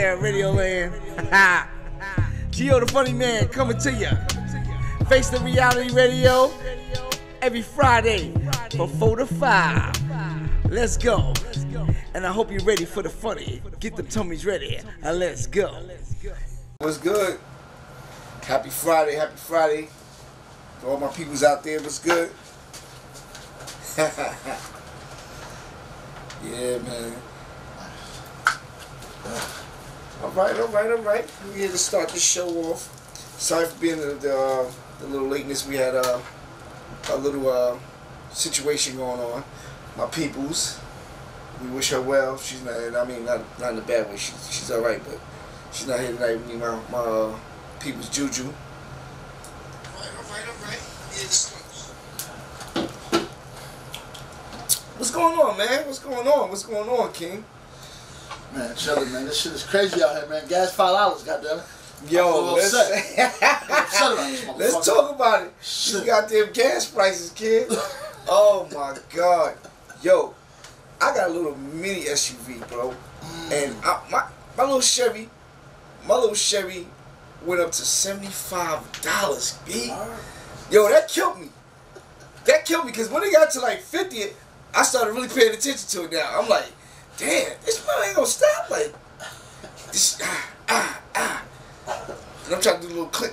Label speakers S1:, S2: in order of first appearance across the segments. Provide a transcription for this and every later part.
S1: Yeah, Radio Land. Gio the Funny Man coming to you. Face the Reality Radio every Friday from 4 to 5. Let's go. And I hope you're ready for the funny. Get them tummies ready. Let's go. What's good? Happy Friday, happy Friday. For all my peoples out there, what's good? Yeah, man. All right. We're here to start the show off. Sorry for being the little lateness. We had a little situation going on. My peoples, we wish her well. She's not. I mean, not in a bad way. She's all right, but she's not here tonight. We need my people's Juju. All right. What's going on, man? What's going on, King?
S2: Man, chillin', man. This shit is crazy out here, man. Gas $5, goddamn it.
S1: Yo, let's talk about it.
S2: Shit.
S1: You goddamn gas prices, kid. Oh my God. Yo, I got a little mini SUV, bro, and my little Chevy went up to $75, B. Yo, that killed me. Because when it got to like 50, I started really paying attention to it now. I'm like, damn, this man ain't gonna stop. Like, this, And I'm trying to do a little click.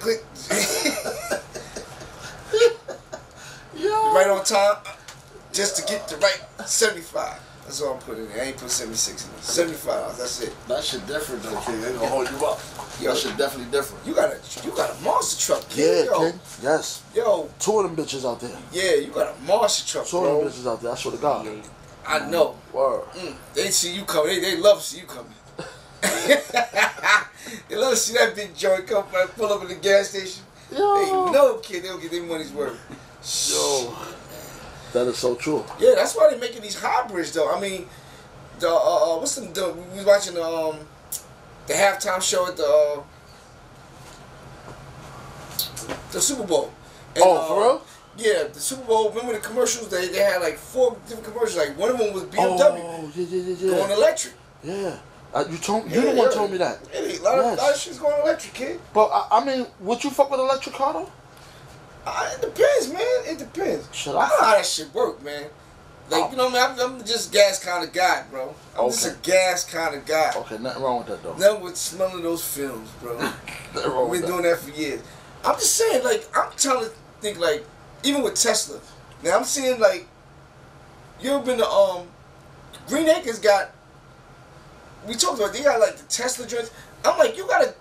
S2: Yo.
S1: Right on time, just to get the right 75. That's all I'm putting in. I ain't put 76 in it. $75, that's it.
S2: That shit different though, kid. They gonna hold you up.
S1: Yo,
S2: that shit definitely different.
S1: You got a monster truck, kid.
S2: Yeah, kid. Yes.
S1: Yo.
S2: 2 of them bitches out there.
S1: Yeah, you got a monster truck,
S2: 2
S1: bro.
S2: of them bitches out there. I swear to God.
S1: I know.
S2: Word.
S1: They see you coming. They love to see you coming. They love to see that big joint come pull up at the gas station.
S2: Yo.
S1: They know, kid, they'll get their money's worth.
S2: Yo. That is so true.
S1: Yeah, that's why they're making these hybrids, though. I mean, we was watching the halftime show at the Super Bowl. And,
S2: for real?
S1: Yeah, the Super Bowl. Remember the commercials? They had like 4 different commercials. Like one of them was BMW.
S2: Oh, yeah.
S1: Going electric.
S2: Yeah. You the one told me that.
S1: Really, a lot of shit's going electric, kid.
S2: But I mean, would you fuck with electric car though?
S1: It depends, man. It depends. I
S2: Shut
S1: don't
S2: up.
S1: know how that shit work, man. Like, you know what I mean? I'm just gas kind of guy, bro. I'm just a gas kind of guy.
S2: Okay, nothing wrong with that though.
S1: Nothing with smelling those films, bro. We've been doing that for years. I'm just saying, like, I'm trying to think, like, even with Tesla. Now, I'm seeing, like, you ever been to, Green Acres got, we talked about, they got, like, the Tesla joints. I'm like, you gotta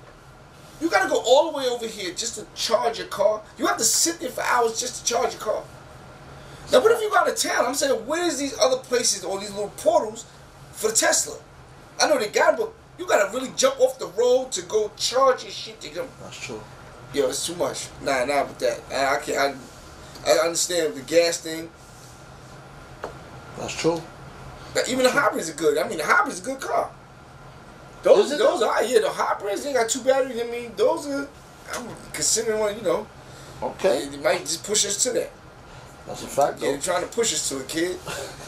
S1: go all the way over here just to charge your car. You have to sit there for hours just to charge your car. Now, what if you go out of town? I'm saying, where's these other places or these little portals for the Tesla? I know they got it, but you gotta really jump off the road to go charge your shit to go.
S2: That's true.
S1: Yo, it's too much. Nah, with that. I can't. I understand the gas thing.
S2: That's true.
S1: But even the hybrids are good. I mean, the hybrid's a good car. Those are, the hybrids, they got 2 batteries. I mean, those are, I'm considering one, you know.
S2: Okay.
S1: They might just push us to that.
S2: That's a fact, though.
S1: Yeah, they're trying to push us to it, kid.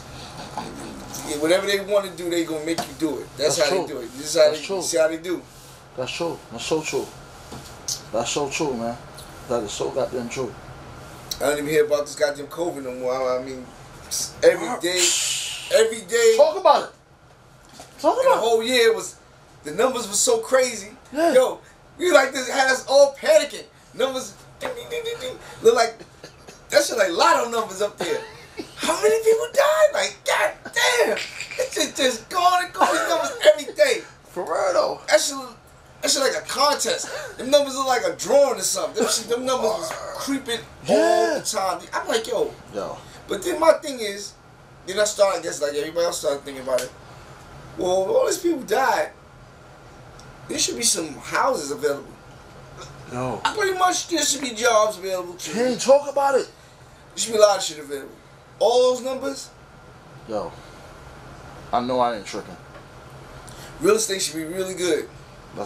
S1: Yeah, whatever they want to do, they going to make you do it. That's how
S2: true.
S1: they do it. This is how see how they do.
S2: That's true. That's so true. That's so true, man. That is so goddamn true.
S1: I don't even hear about this goddamn COVID no more. I mean, every day.
S2: Talk about it.
S1: The whole year the numbers were so crazy. Yeah. Yo, we like this, had us all panicking. Numbers, ding, ding, ding, ding, ding. Look like, that shit like lotto numbers up there. How many people died? Like, god damn. It's just going and going. These numbers every day.
S2: For real though.
S1: That shit like a contest. Them numbers look like a drawing or something. Them numbers was creeping all the time. I'm like, yo. But then my thing is, then I started, I guess like everybody else started thinking about it. Well, all these people died. There should be some houses available.
S2: No.
S1: Pretty much there should be jobs available too.
S2: Hey, talk about it.
S1: There should be a lot of shit available. All those numbers.
S2: Yo. I know I ain't tripping.
S1: Real estate should be really good.
S2: I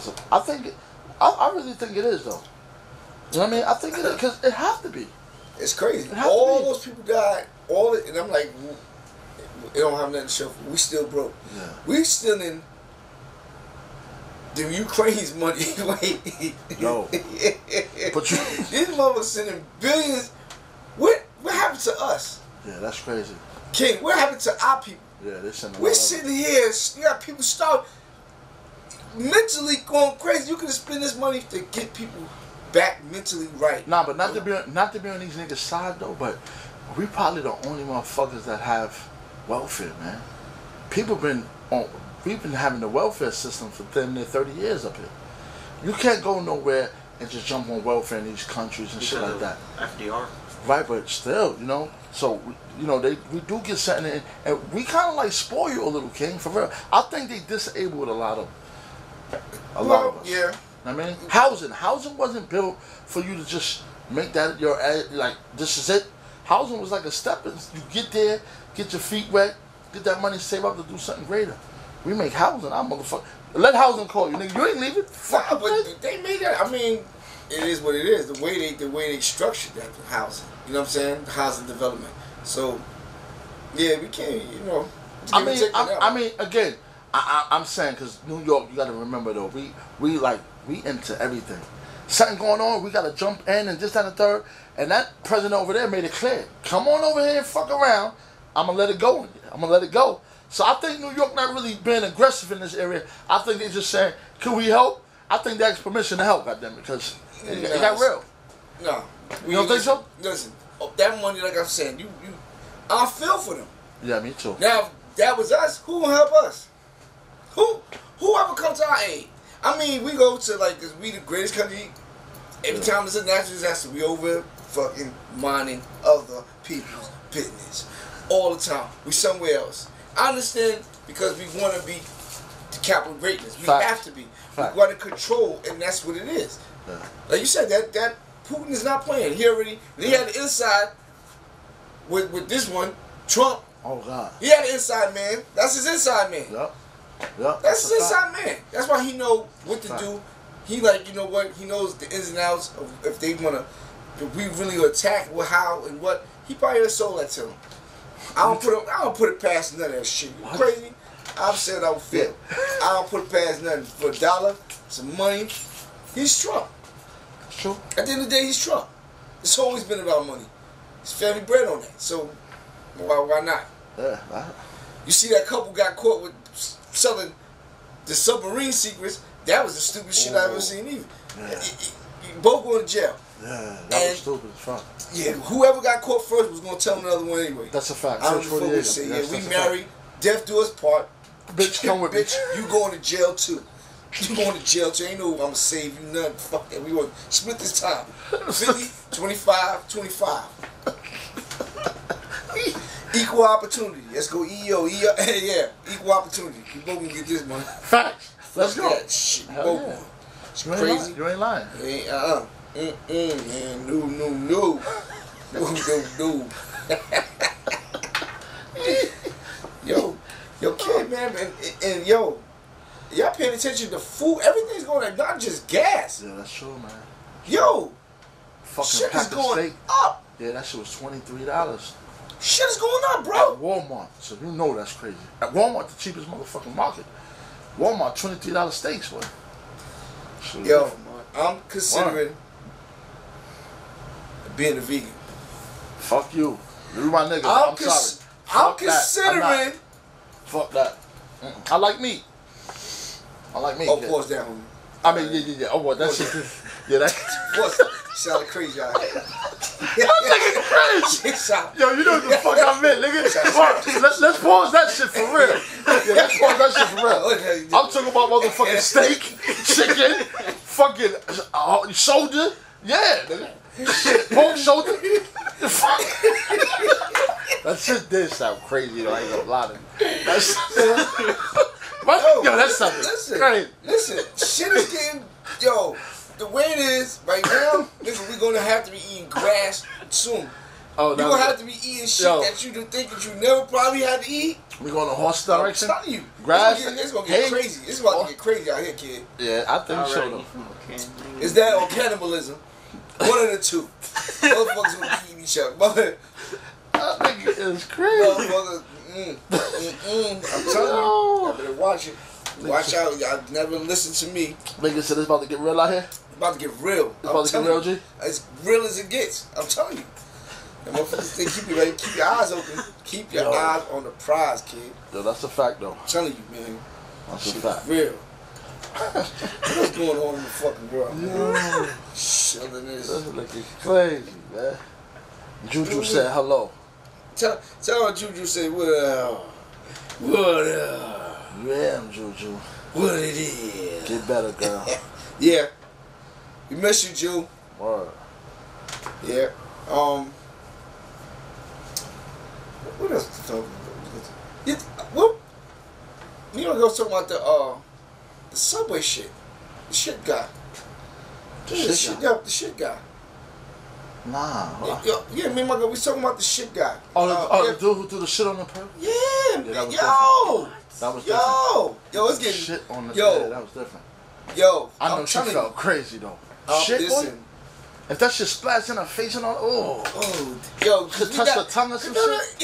S2: really think it is though. You know what I mean? I think it is because it has to be.
S1: It's crazy. All those people died. And I'm like, it don't have nothing to show for. We still broke.
S2: Yeah.
S1: We still in The Ukraine's money, wait.
S2: No. But you...
S1: These motherfuckers sending billions. What happened to us?
S2: Yeah, that's crazy.
S1: King, what happened to our people?
S2: Yeah, they're sending.
S1: We're sitting here, you got people starving, mentally going crazy. You could have spent this money to get people back mentally right.
S2: Nah, but not to be on these niggas' side though, but we probably the only motherfuckers that have welfare, man. We've been having the welfare system for damn near 30 years up here. You can't go nowhere and just jump on welfare in these countries and shit like that.
S3: FDR.
S2: Right, but still, you know, so, you know, we do get something in, and we kind of like spoil you a little, King, for real. I think they disabled a lot of us.
S1: Yeah.
S2: I mean, housing wasn't built for you to just make that your, like, this is it. Housing was like a step. You get there, get your feet wet, get that money saved up to do something greater. We make housing, our motherfucker. Let housing call you, nigga. You ain't leaving.
S1: Nah, but they made that. I mean, it is what it is. The way they structured that housing. You know what I'm saying? The housing development. So, yeah, we can't. You know.
S2: I mean, again, I'm saying because New York, you got to remember though, we into everything. Something going on, we got to jump in and this, that, and the third. And that president over there made it clear. Come on over here and fuck around. I'm gonna let it go. I'm gonna let it go. So I think New York not really being aggressive in this area. I think they just saying, can we help? I think they asked permission to help, goddamn, because it got real.
S1: No.
S2: You don't think so?
S1: Listen, that money, like I'm saying, I feel for them.
S2: Yeah, me too.
S1: Now, if that was us, who will help us? Whoever comes to our aid? I mean, we go to, like, cause we the greatest country. Every time there's a natural disaster, we over fucking minding other people's business. All the time. We somewhere else. I understand because we want to be the capital greatness. We have to be. We want to control, and that's what it is. Yeah. Like you said, that Putin is not playing. He had the inside with this one, Trump.
S2: Oh God.
S1: He had the inside man. That's his inside man.
S2: Yep.
S1: That's his inside man. That's why he know what to do. He like, you know what? He knows the ins and outs of if they wanna, if we really attack, how and what. He probably would have sold that to him. I don't put it past none of that shit. You crazy? I've said I would feel. I don't put it past nothing. For a dollar, some money, he's Trump.
S2: True.
S1: At the end of the day, he's Trump. It's always been about money. His family bread on that. So why not?
S2: Yeah.
S1: You see that couple got caught with selling the submarine secrets. That was the stupidest shit I've ever seen either. Yeah. Both going to jail.
S2: Yeah, that was stupid as fuck.
S1: Yeah, whoever got caught first was going to tell another one anyway.
S2: That's a fact.
S1: I don't know what we say. Yeah, we married, death do us part.
S2: Bitch, come with
S1: bitch, you going to jail too. You going to jail too. Ain't no I'm going to save you nothing. Fuck that. We going to split this time. 50, 25, 25. Equal opportunity. Let's go EO. Yeah, equal opportunity. We both going to get this money.
S2: Facts. Let's go.
S1: That shit. It's crazy.
S2: You ain't lying.
S1: Man. No. Yo, kid, man, and yo, y'all paying attention to food? Everything's going up, not just gas.
S2: Yeah, that's true, man.
S1: Yo,
S2: fucking
S1: shit is going
S2: steak.
S1: up.
S2: Yeah, that shit was $23.
S1: Shit is going up, bro.
S2: At Walmart, so you know that's crazy. At Walmart, the cheapest motherfucking market. Walmart, $23 steaks, boy.
S1: Yo, I'm considering being a vegan.
S2: Fuck you. You're my nigga. I'm sorry.
S1: I'm considering.
S2: Fuck that. I like meat.
S1: Oh, pause that, homie.
S2: I mean, yeah. Oh, what? That shit. Yeah, that.
S1: What? Sounded crazy out here.
S2: That nigga crazy. Yo, you know what the fuck I meant, nigga. Let's pause that shit for real. Yeah, let's pause that shit for real. I'm talking about motherfucking steak, chicken, fucking shoulder. Yeah, nigga. Pork shoulder. That shit did sound crazy though. I ain't gonna lie to you. That's something crazy.
S1: Listen, shit is getting, the way it is right now, nigga, we gonna have to be eating grass soon. Oh, you gonna have to be eating shit that you think that you never probably had to eat.
S2: We going to horse direction?
S1: I'm telling you,
S2: grass.
S1: It's gonna get crazy. It's about to get crazy out here, kid.
S2: Yeah, I think so though.
S1: Is that or cannibalism? One of the two. Motherfuckers gonna be eating each other.
S2: That nigga is crazy.
S1: Motherfuckers, I'm telling you, I better watch it. Watch out. Y'all never listen to me.
S2: Nigga said it's about to get real out here.
S1: It's about to get real.
S2: It's about to get real, G?
S1: As real as it gets. I'm telling you. And motherfuckers think keep you ready. Keep your eyes open. Keep your eyes on the prize, kid.
S2: Yo, that's a fact, though.
S1: I'm telling you, man.
S2: That's a fact.
S1: Real. What's going on in the fucking world, man? Chilling this.
S2: This is looking crazy, man. Juju said hello.
S1: Tell her Juju say what up. What up?
S2: Yeah, Juju.
S1: What it is.
S2: Get better, girl.
S1: Yeah. We miss you, Ju.
S2: Word.
S1: Yeah. What else to talk about? Well, you know, go talking about the subway shit. The shit guy.
S2: The
S1: shit guy.
S2: Nah.
S1: Yeah, me and my girl, we talking about the shit guy.
S2: The dude who threw the shit on the perp?
S1: Yeah,
S2: that was
S1: yo.
S2: That was different.
S1: Yo, it's getting
S2: shit on the
S1: yo.
S2: that was different.
S1: Yo,
S2: I know she felt crazy though. Shit,
S1: listen.
S2: boy. If that shit splashed in her face and all,
S1: yo,
S2: could touch her tongue or some shit.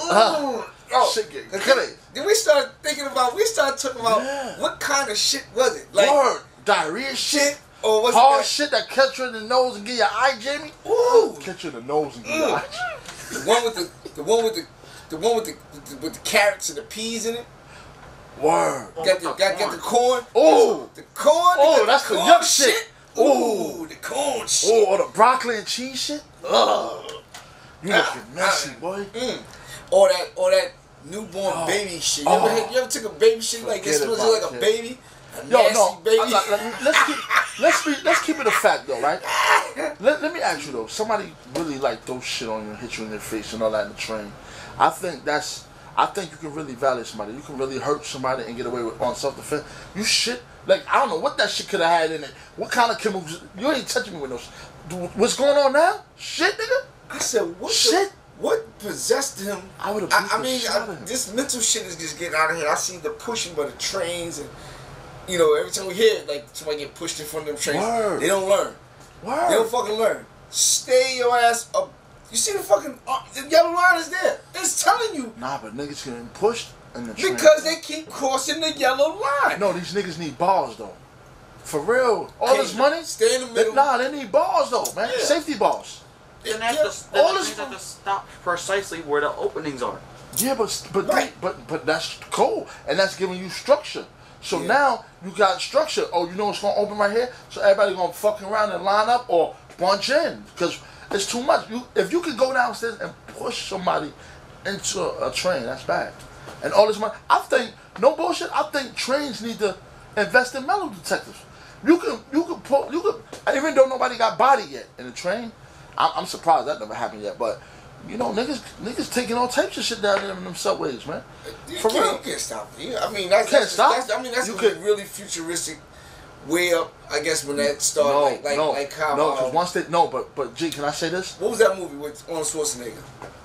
S2: Shit get crazy.
S1: Then we started talking about what kind of shit was it? Like
S2: word, diarrhea shit.
S1: Or what's
S2: hard shit that catch you in the nose and get your eye, Jamie?
S1: Ooh.
S2: Catch you in the nose and get your eye.
S1: The one with the carrots and the peas in it.
S2: Word.
S1: Got the corn.
S2: Oh.
S1: The corn.
S2: Oh, that's the yuck shit.
S1: Ooh, the corn shit.
S2: Oh, or the broccoli and cheese shit. Ugh. You looking messy, boy.
S1: Or that newborn baby shit. You ever took a baby shit like it smells like a baby? Baby.
S2: Let's keep it a fact though, right? Let me ask you though. Somebody really like throw shit on you and hit you in your face and all that in the train. I think you can really violate somebody. You can really hurt somebody and get away with on self-defense. You shit. Like, I don't know what that shit could have had in it. What kind of chemicals? You ain't touching me with no shit. What's going on now? Shit, nigga?
S1: I said, what
S2: shit?
S1: What possessed him?
S2: I would have
S1: this mental shit is just getting out of here. I see the pushing by the trains and, you know, every time we hear it, like, somebody get pushed in front of them trains.
S2: Word.
S1: They don't learn.
S2: Word.
S1: They don't fucking learn. Stay your ass up. You see the fucking the yellow line is there. It's telling you.
S2: Nah, but niggas getting pushed in the train.
S1: Because they keep crossing the yellow line.
S2: No, these niggas need balls though. For real. All this money.
S1: Stay in the middle.
S2: They need balls though, man.
S1: Yeah.
S2: Safety balls.
S3: Then they have to stop precisely where the openings are.
S2: Yeah, but that's cool, and that's giving you structure. So now you got structure. Oh, you know it's gonna open right here, so everybody gonna fuck around and line up or bunch in because it's too much. If you can go downstairs and push somebody into a train, that's bad. And all this money, I think no bullshit. I think trains need to invest in metal detectors. You could even though nobody got bodied yet in the train. I'm surprised that never happened yet, but you know, niggas taking all types of shit down there in them subways, man. For real,
S1: you can't stop it. I mean, that's a really futuristic way up. I guess when that started, like how
S2: because once they but G, can I say this?
S1: What was that movie with Arnold Schwarzenegger?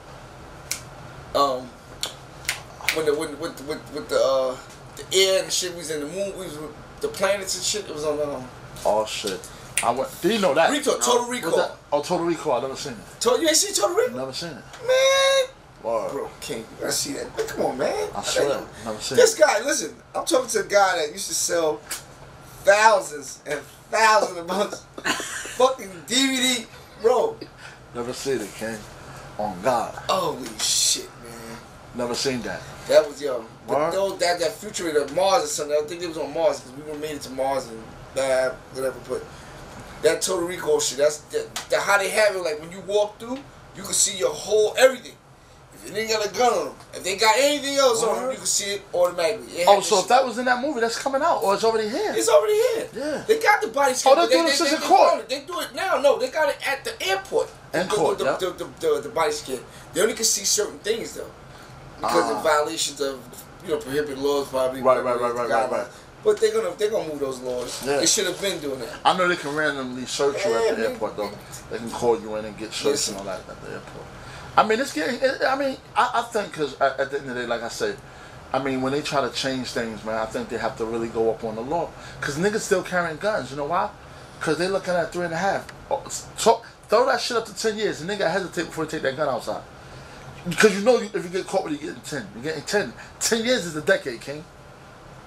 S1: With the air and shit, we was in the moon, we was with the planets and shit. It was on
S2: Oh shit. Did you know that?
S1: Total Recall.
S2: Oh, Total Recall. I never seen it.
S1: You ain't seen Total Recall?
S2: Never seen it.
S1: Man.
S2: Word.
S1: Bro, you gotta see that. Man, come on, man.
S2: I swear. Never seen
S1: this guy, listen, I'm talking to a guy that used to sell thousands and thousands of months fucking DVD. Bro.
S2: Never seen it, King. On God.
S1: Holy shit, man.
S2: Never seen that.
S1: That was, yo. But that future of Mars or something, I think it was on Mars because we made it to Mars and whatever, but that Total Recall shit, that's how they have it. Like when you walk through, you can see your whole everything. If they got a gun on them, if they got anything else on them, you can see it automatically.
S2: So if that was in that movie, that's coming out or it's already here.
S1: It's already here.
S2: Yeah.
S1: They got the body scan.
S2: They're doing this in court.
S1: They do it now. No, they got it at the airport. The body scan. They only can see certain things though, because of violations of prohibited laws probably.
S2: Right.
S1: But they're gonna move those laws. Yeah. They should have been doing that.
S2: I know they can randomly search you at the airport though. They can call you in and get searched and all that at the airport. I mean, it's getting. I think because at the end of the day, like I said, I mean, when they try to change things, man, I think they have to really go up on the law. Because niggas still carrying guns. You know why? Because they looking at 3.5. Throw that shit up to 10 years. The nigga hesitate before he take that gun outside. Because if you get caught with it, you're getting 10. You're getting 10. 10 years is a decade, King.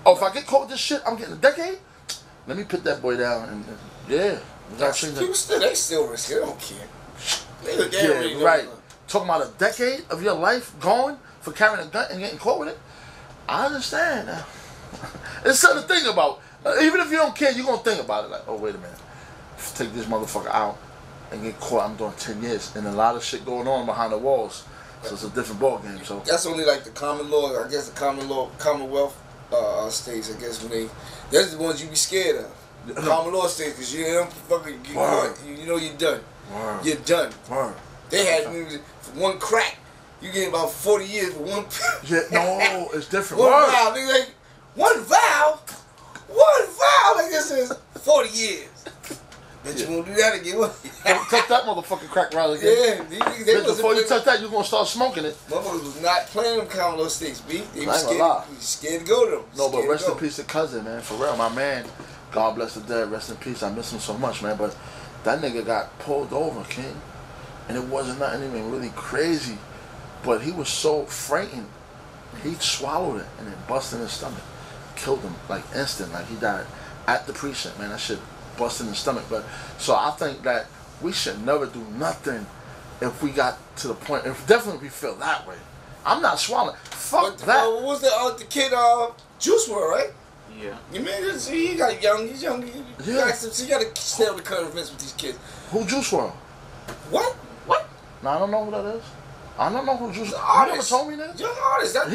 S2: Oh, if I get caught with this shit, I'm getting a decade. Let me put that boy down and yeah.
S1: People they still risk it. They don't care.
S2: Yeah, right. Talking about a decade of your life gone for carrying a gun and getting caught with it. I understand now. It's something to think about. Even if you don't care, you're gonna think about it. Like, oh wait a minute, take this motherfucker out and get caught. I'm doing 10 years, and a lot of shit going on behind the walls. So it's a different ball game. So
S1: that's only like the common law. I guess the Commonwealth states. I guess that's the ones you be scared of. The common law states, because you don't fucking get caught. You know you're done.
S2: Word.
S1: You're done.
S2: Word.
S1: They had for one crack, you get about 40 years for one.
S2: Yeah, no, it's different.
S1: One vow, nigga, like one vow. Like this is 40 years. Bet you won't do that again.
S2: Touch that motherfucking crack round again. Yeah, before you touch that, you're gonna start smoking it.
S1: Motherfuckers was not playing them common law states, B. They were scared to go to them.
S2: No, but rest in peace to cousin, man. For real, my man. God bless the dead. Rest in peace. I miss him so much, man. But that nigga got pulled over, King, and it wasn't nothing even really crazy. But he was so frightened, he swallowed it and it busted in his stomach, killed him like instant. Like he died at the precinct, man. That shit busted in his stomach. But so I think that we should never do nothing if we got to the point. If definitely we feel that way. I'm not swallowing. Fuck that.
S1: What was the kid? Juice WRLD, right?
S3: Yeah.
S1: You mean he got young? He's young. You gotta stay on the current events with these kids.
S2: Who Juice WRLD?
S1: What?
S2: No, I don't know who that is. I don't know who Juice WRLD. You never told me that.
S1: Young artist. That
S2: he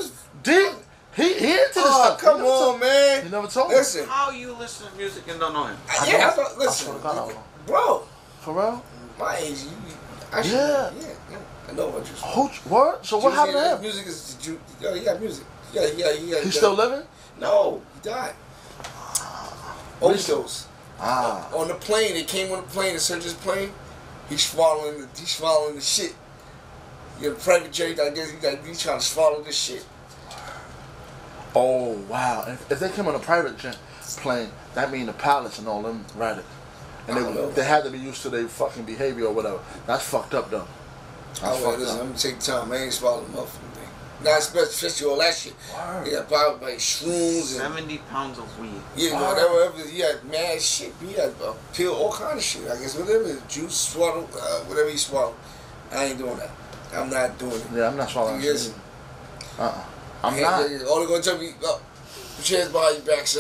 S2: into this stuff.
S1: Come on, man.
S2: You never told me.
S1: Listen.
S3: How you listen to music and don't know him?
S1: Listen, bro.
S2: For real?
S1: My age, I know what Juice WRLD.
S2: What? So what happened to him?
S1: Music is he got music. Yeah.
S2: He's still living?
S1: No, he died. Overdose. On the plane, they came on the plane to search his plane. He's swallowing the shit. You're a private jet, I guess he's trying to swallow this shit.
S2: Oh wow! If they came on a private jet plane, that mean the pilots and all them ride it, and they had to be used to their fucking behavior or whatever. That's fucked up though.
S1: I'm gonna take time. I ain't swallowing motherfucking thing. Not especially all that shit. Yeah, probably like shrooms and
S3: 70 pounds of weed.
S1: Yeah, whatever. He had mad shit. He had a pill, all kind of shit. I guess whatever juice swallow, whatever he swallowed. I ain't doing that. I'm not doing it.
S2: Yeah, I'm not swallowing shit. I'm not.
S1: All they're gonna tell me, put your hands behind your back, sir.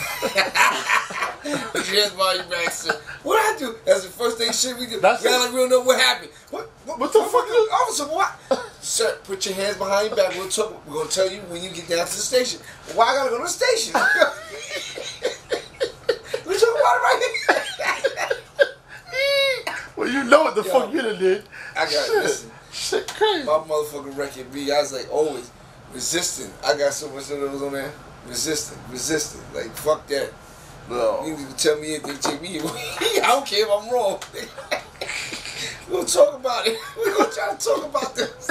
S1: Put your hands behind your back, sir. What I do? That's the first thing shit we do. Like we don't know what happened. What the fuck? Officer, what? Sir, put your hands behind your back. We'll talk. We're gonna tell you when you get down to the station. Why I gotta go to the station? We talking about it right here.
S2: Well, you know what the fuck you done did.
S1: I got it. Listen.
S2: Shit crazy.
S1: My motherfucking record B. I was like always resisting. I got so much of those on there. Resisting. Like fuck that.
S2: No.
S1: You need to tell me anything, take me away. I don't care if I'm wrong. We're gonna talk about it. We're gonna try to talk about this.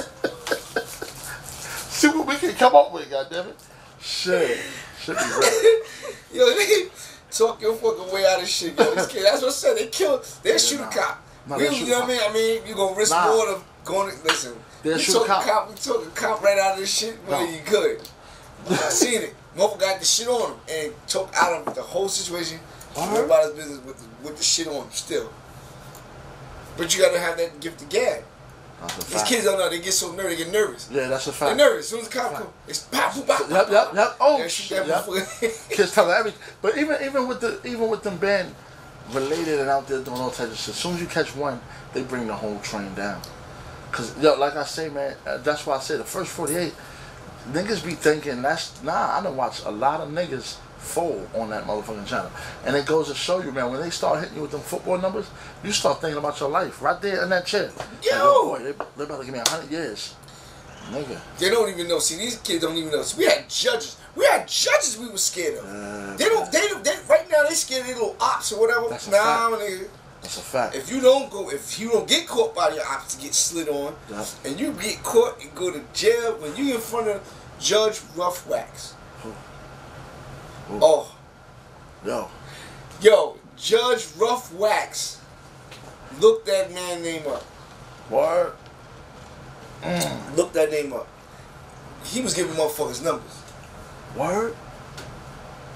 S2: See what we can come up with, goddammit. Shit. Should be right.
S1: Yo, they talk your fucking way out of shit, yo. This kid, that's what I said. They'll shoot a cop. You know what I mean? I mean, you gonna risk more of going to, listen.
S2: They'll shoot a cop.
S1: We took a cop right out of this shit. Well, you could. I seen it. Motherfucker got the shit on him and took out of the whole situation. Everybody's business with the shit on him still. But you gotta have that gift of gab. These kids don't know. They get so nervous. They get nervous.
S2: Yeah, that's a fact.
S1: They're nervous. As soon as the cop comes, it's pop, pop, pop.
S2: Yep. Oh,
S1: shit.
S2: Kids tell everything. But even with them being related and out there doing all types of shit, as soon as you catch one, they bring the whole train down. Cause like I say, man, that's why I say the first 48. Niggas be thinking I done watched a lot of niggas fold on that motherfucking channel. And it goes to show you, man, when they start hitting you with them football numbers, you start thinking about your life right there in that chair.
S1: Yo!
S2: Like, boy, they about to give me 100 years. Nigga.
S1: They don't even know. See, these kids don't even know. See, we had judges we were scared of. They right now they scared of their little ops or whatever.
S2: That's a fact.
S1: Nigga.
S2: That's a fact.
S1: If you don't get caught by your ops to get slid on, and you get caught and go to jail when you in front of Judge Rough Wax. Oh. Yo, Judge Rough Wax. Look that man name up.
S2: What?
S1: Look that name up. He was giving motherfuckers numbers.
S2: Word?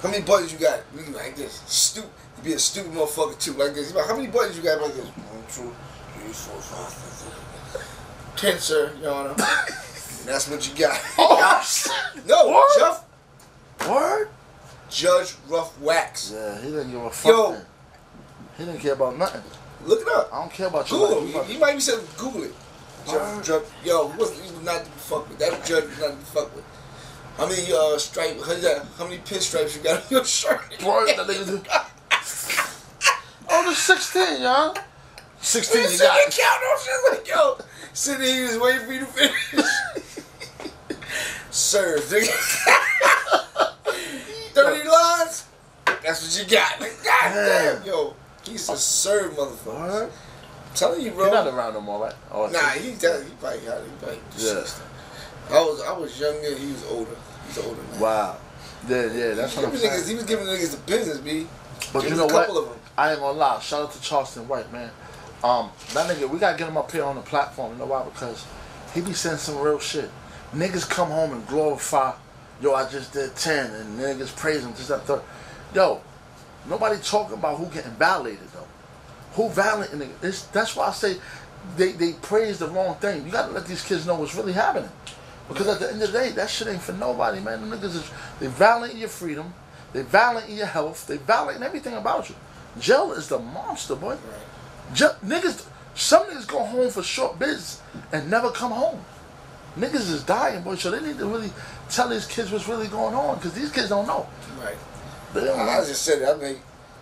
S1: How many buttons you got? You like this. Stupid. You be a stupid motherfucker too, like this. How many buttons you got like this? 1, 2, 3, 4, 5, 6, 7, 10, sir, Your Honor. And that's what you got. No,
S2: Word?
S1: Jeff.
S2: Word?
S1: Judge Rough Wax.
S2: Yeah, he didn't give a fuck.
S1: Yo.
S2: Then. He didn't care about nothing.
S1: Look it up.
S2: I don't care about you.
S1: Google. He might be saying Google it. Judge, yo, he was not to be fucked with. That judge was not to be fucked with. How many stripes? How many pinstripes you got on your shirt?
S2: Word, that nigga. Oh, there's 16, y'all. 16, you got it.
S1: Count on shit like, yo, sitting here, he was waiting for you to finish. Serve, nigga. 30 lines? That's what you got. Like, God damn, yo. He's a serve motherfucker. I'm telling you, bro.
S2: He's not around no more, right? Oh,
S1: nah, he probably got it. He probably deceased. I was younger, he was older. He's older now.
S2: Wow. Yeah, that's what I'm saying.
S1: He was giving niggas the business, B.
S2: But you know what? I ain't gonna lie. Shout out to Charleston White, man. That nigga, we gotta get him up here on the platform. You know why? Because he be saying some real shit. Niggas come home and glorify, yo, I just did 10, and niggas praise him, just that third. Yo, nobody talking about who getting violated, though. Who violating niggas? That's why I say they praise the wrong thing. You gotta let these kids know what's really happening. Because at the end of the day, that shit ain't for nobody, man. The niggas they violating your freedom, they violating your health, they violating everything about you. Jail is the monster, boy. Niggas, some niggas go home for short bits and never come home. Niggas is dying, boy, so they need to really tell these kids what's really going on, because these kids don't know.
S1: Right.
S2: They don't know.
S1: I just said it. I mean,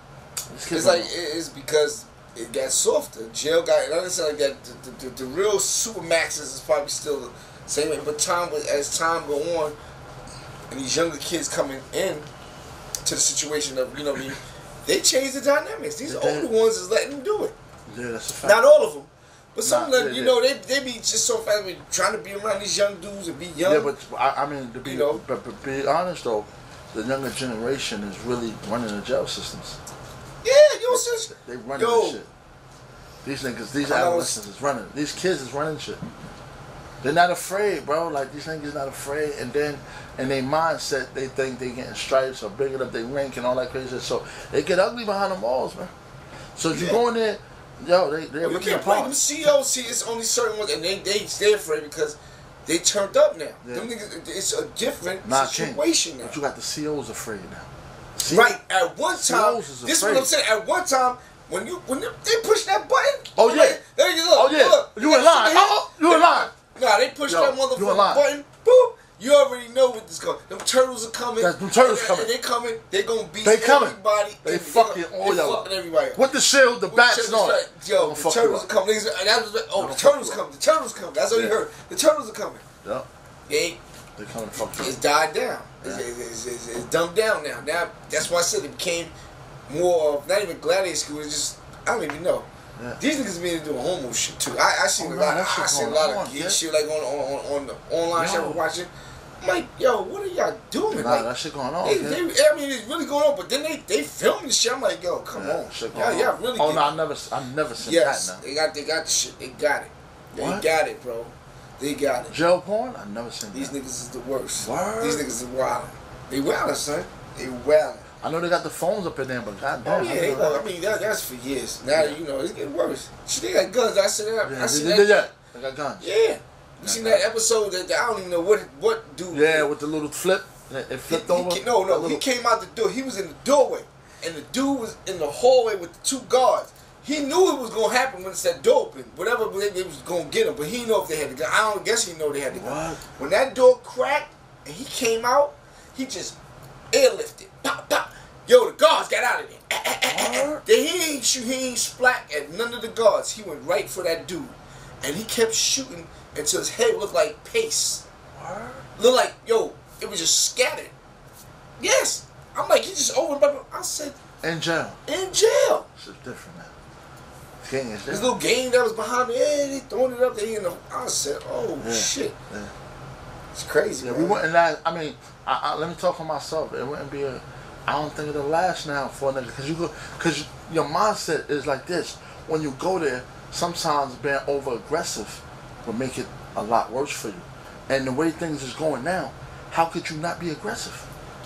S1: it's like, it's because it got softer. Jail got, I understand like that, the real supermaxes is probably still the same way, but as time go on, and these younger kids coming in to the situation of, you know what I mean, they change the dynamics. These older ones is letting them do it.
S2: Yeah, that's a fact.
S1: Not all of them. But some of them, you know, they be just so fast with trying to be around these young dudes and be young.
S2: Yeah, but I mean, to be, but be honest though, the younger generation is really running the jail systems.
S1: Yeah, you know what
S2: They running the shit. These niggas, these adolescents is running. These kids is running shit. They're not afraid, bro. Like, these niggas not afraid. And then, in their mindset, they think they getting stripes or bringing up their rank and all that crazy shit. So, they get ugly behind the walls, man. So, if you go in there, yo, they're
S1: you can't blame them CEOs. See, it's only certain ones, and they're afraid because they turned up now. Yeah. Them niggas, it's a different situation now.
S2: But you got the CEOs afraid now.
S1: See? Right. At one time, this is what I'm saying. At one time, when they push that button.
S2: Oh yeah.
S1: Like, there you go.
S2: Oh yeah.
S1: Look,
S2: you in line. You in line.
S1: Nah, they push that motherfucking button. Boop. You already know what this going. Them turtles are coming.
S2: Them turtles coming.
S1: They coming. They gonna beat
S2: everybody.
S1: They
S2: fucking all y'all.
S1: Fucking everybody.
S2: With the shield, the bats, and all that.
S1: Yo, the turtles are coming. The turtles coming. The turtles coming. That's all you heard. The turtles are coming.
S2: Yep.
S1: They
S2: coming to fuck you.
S1: It's died down. It's dumbed down now. Now that's why I said it became more of not even gladiator school. It's just I don't even know. Yeah. These niggas been doing homo shit too. I seen a lot. I seen a lot of gay shit like on the online shit we're watching. I'm like, yo, what are y'all doing?
S2: Nah,
S1: like,
S2: that shit going on.
S1: I mean, it's really going on. But then they filming the shit. I'm like, yo, come on, y'all really.
S2: Oh no, I never seen that. Now.
S1: They got the shit. They got it. They got it, bro. They got it.
S2: Jail porn? I never seen
S1: These
S2: that.
S1: niggas is the worst.
S2: Word?
S1: These niggas is wildin'. They wildin', son. They wildin'.
S2: I know they got the phones up in there, but goddamn.
S1: Oh yeah, I mean that's for years. Now you know it's getting worse. Shit, they got guns. I said that.
S2: Yeah, they got guns.
S1: Yeah. You seen that episode that I don't even know what dude.
S2: Yeah, with the little flip. It flipped over.
S1: He came out the door. He was in the doorway, and the dude was in the hallway with the two guards. He knew it was gonna happen when it said door open. Whatever they was gonna get him, but he didn't know if they had the gun. I don't guess he know they had the gun.
S2: What?
S1: When that door cracked and he came out, he just airlifted. Pop, pop. Yo, the guards got out of there. Then he ain't splat at none of the guards. He went right for that dude, and he kept shooting until his head looked like paste. Looked like, yo, it was just scattered. Yes. I'm like, he just opened up. I said,
S2: in jail.
S1: In jail.
S2: It's different now.
S1: This little game that was behind me, they throwing it up there. I said, oh, shit.
S2: Yeah.
S1: It's crazy.
S2: Yeah,
S1: man.
S2: we wouldn't I mean, let me talk for myself. It wouldn't be I don't think it'll last now for a nigga. Because your mindset is like this. When you go there, sometimes being over aggressive will make it a lot worse for you. And the way things is going now, how could you not be aggressive?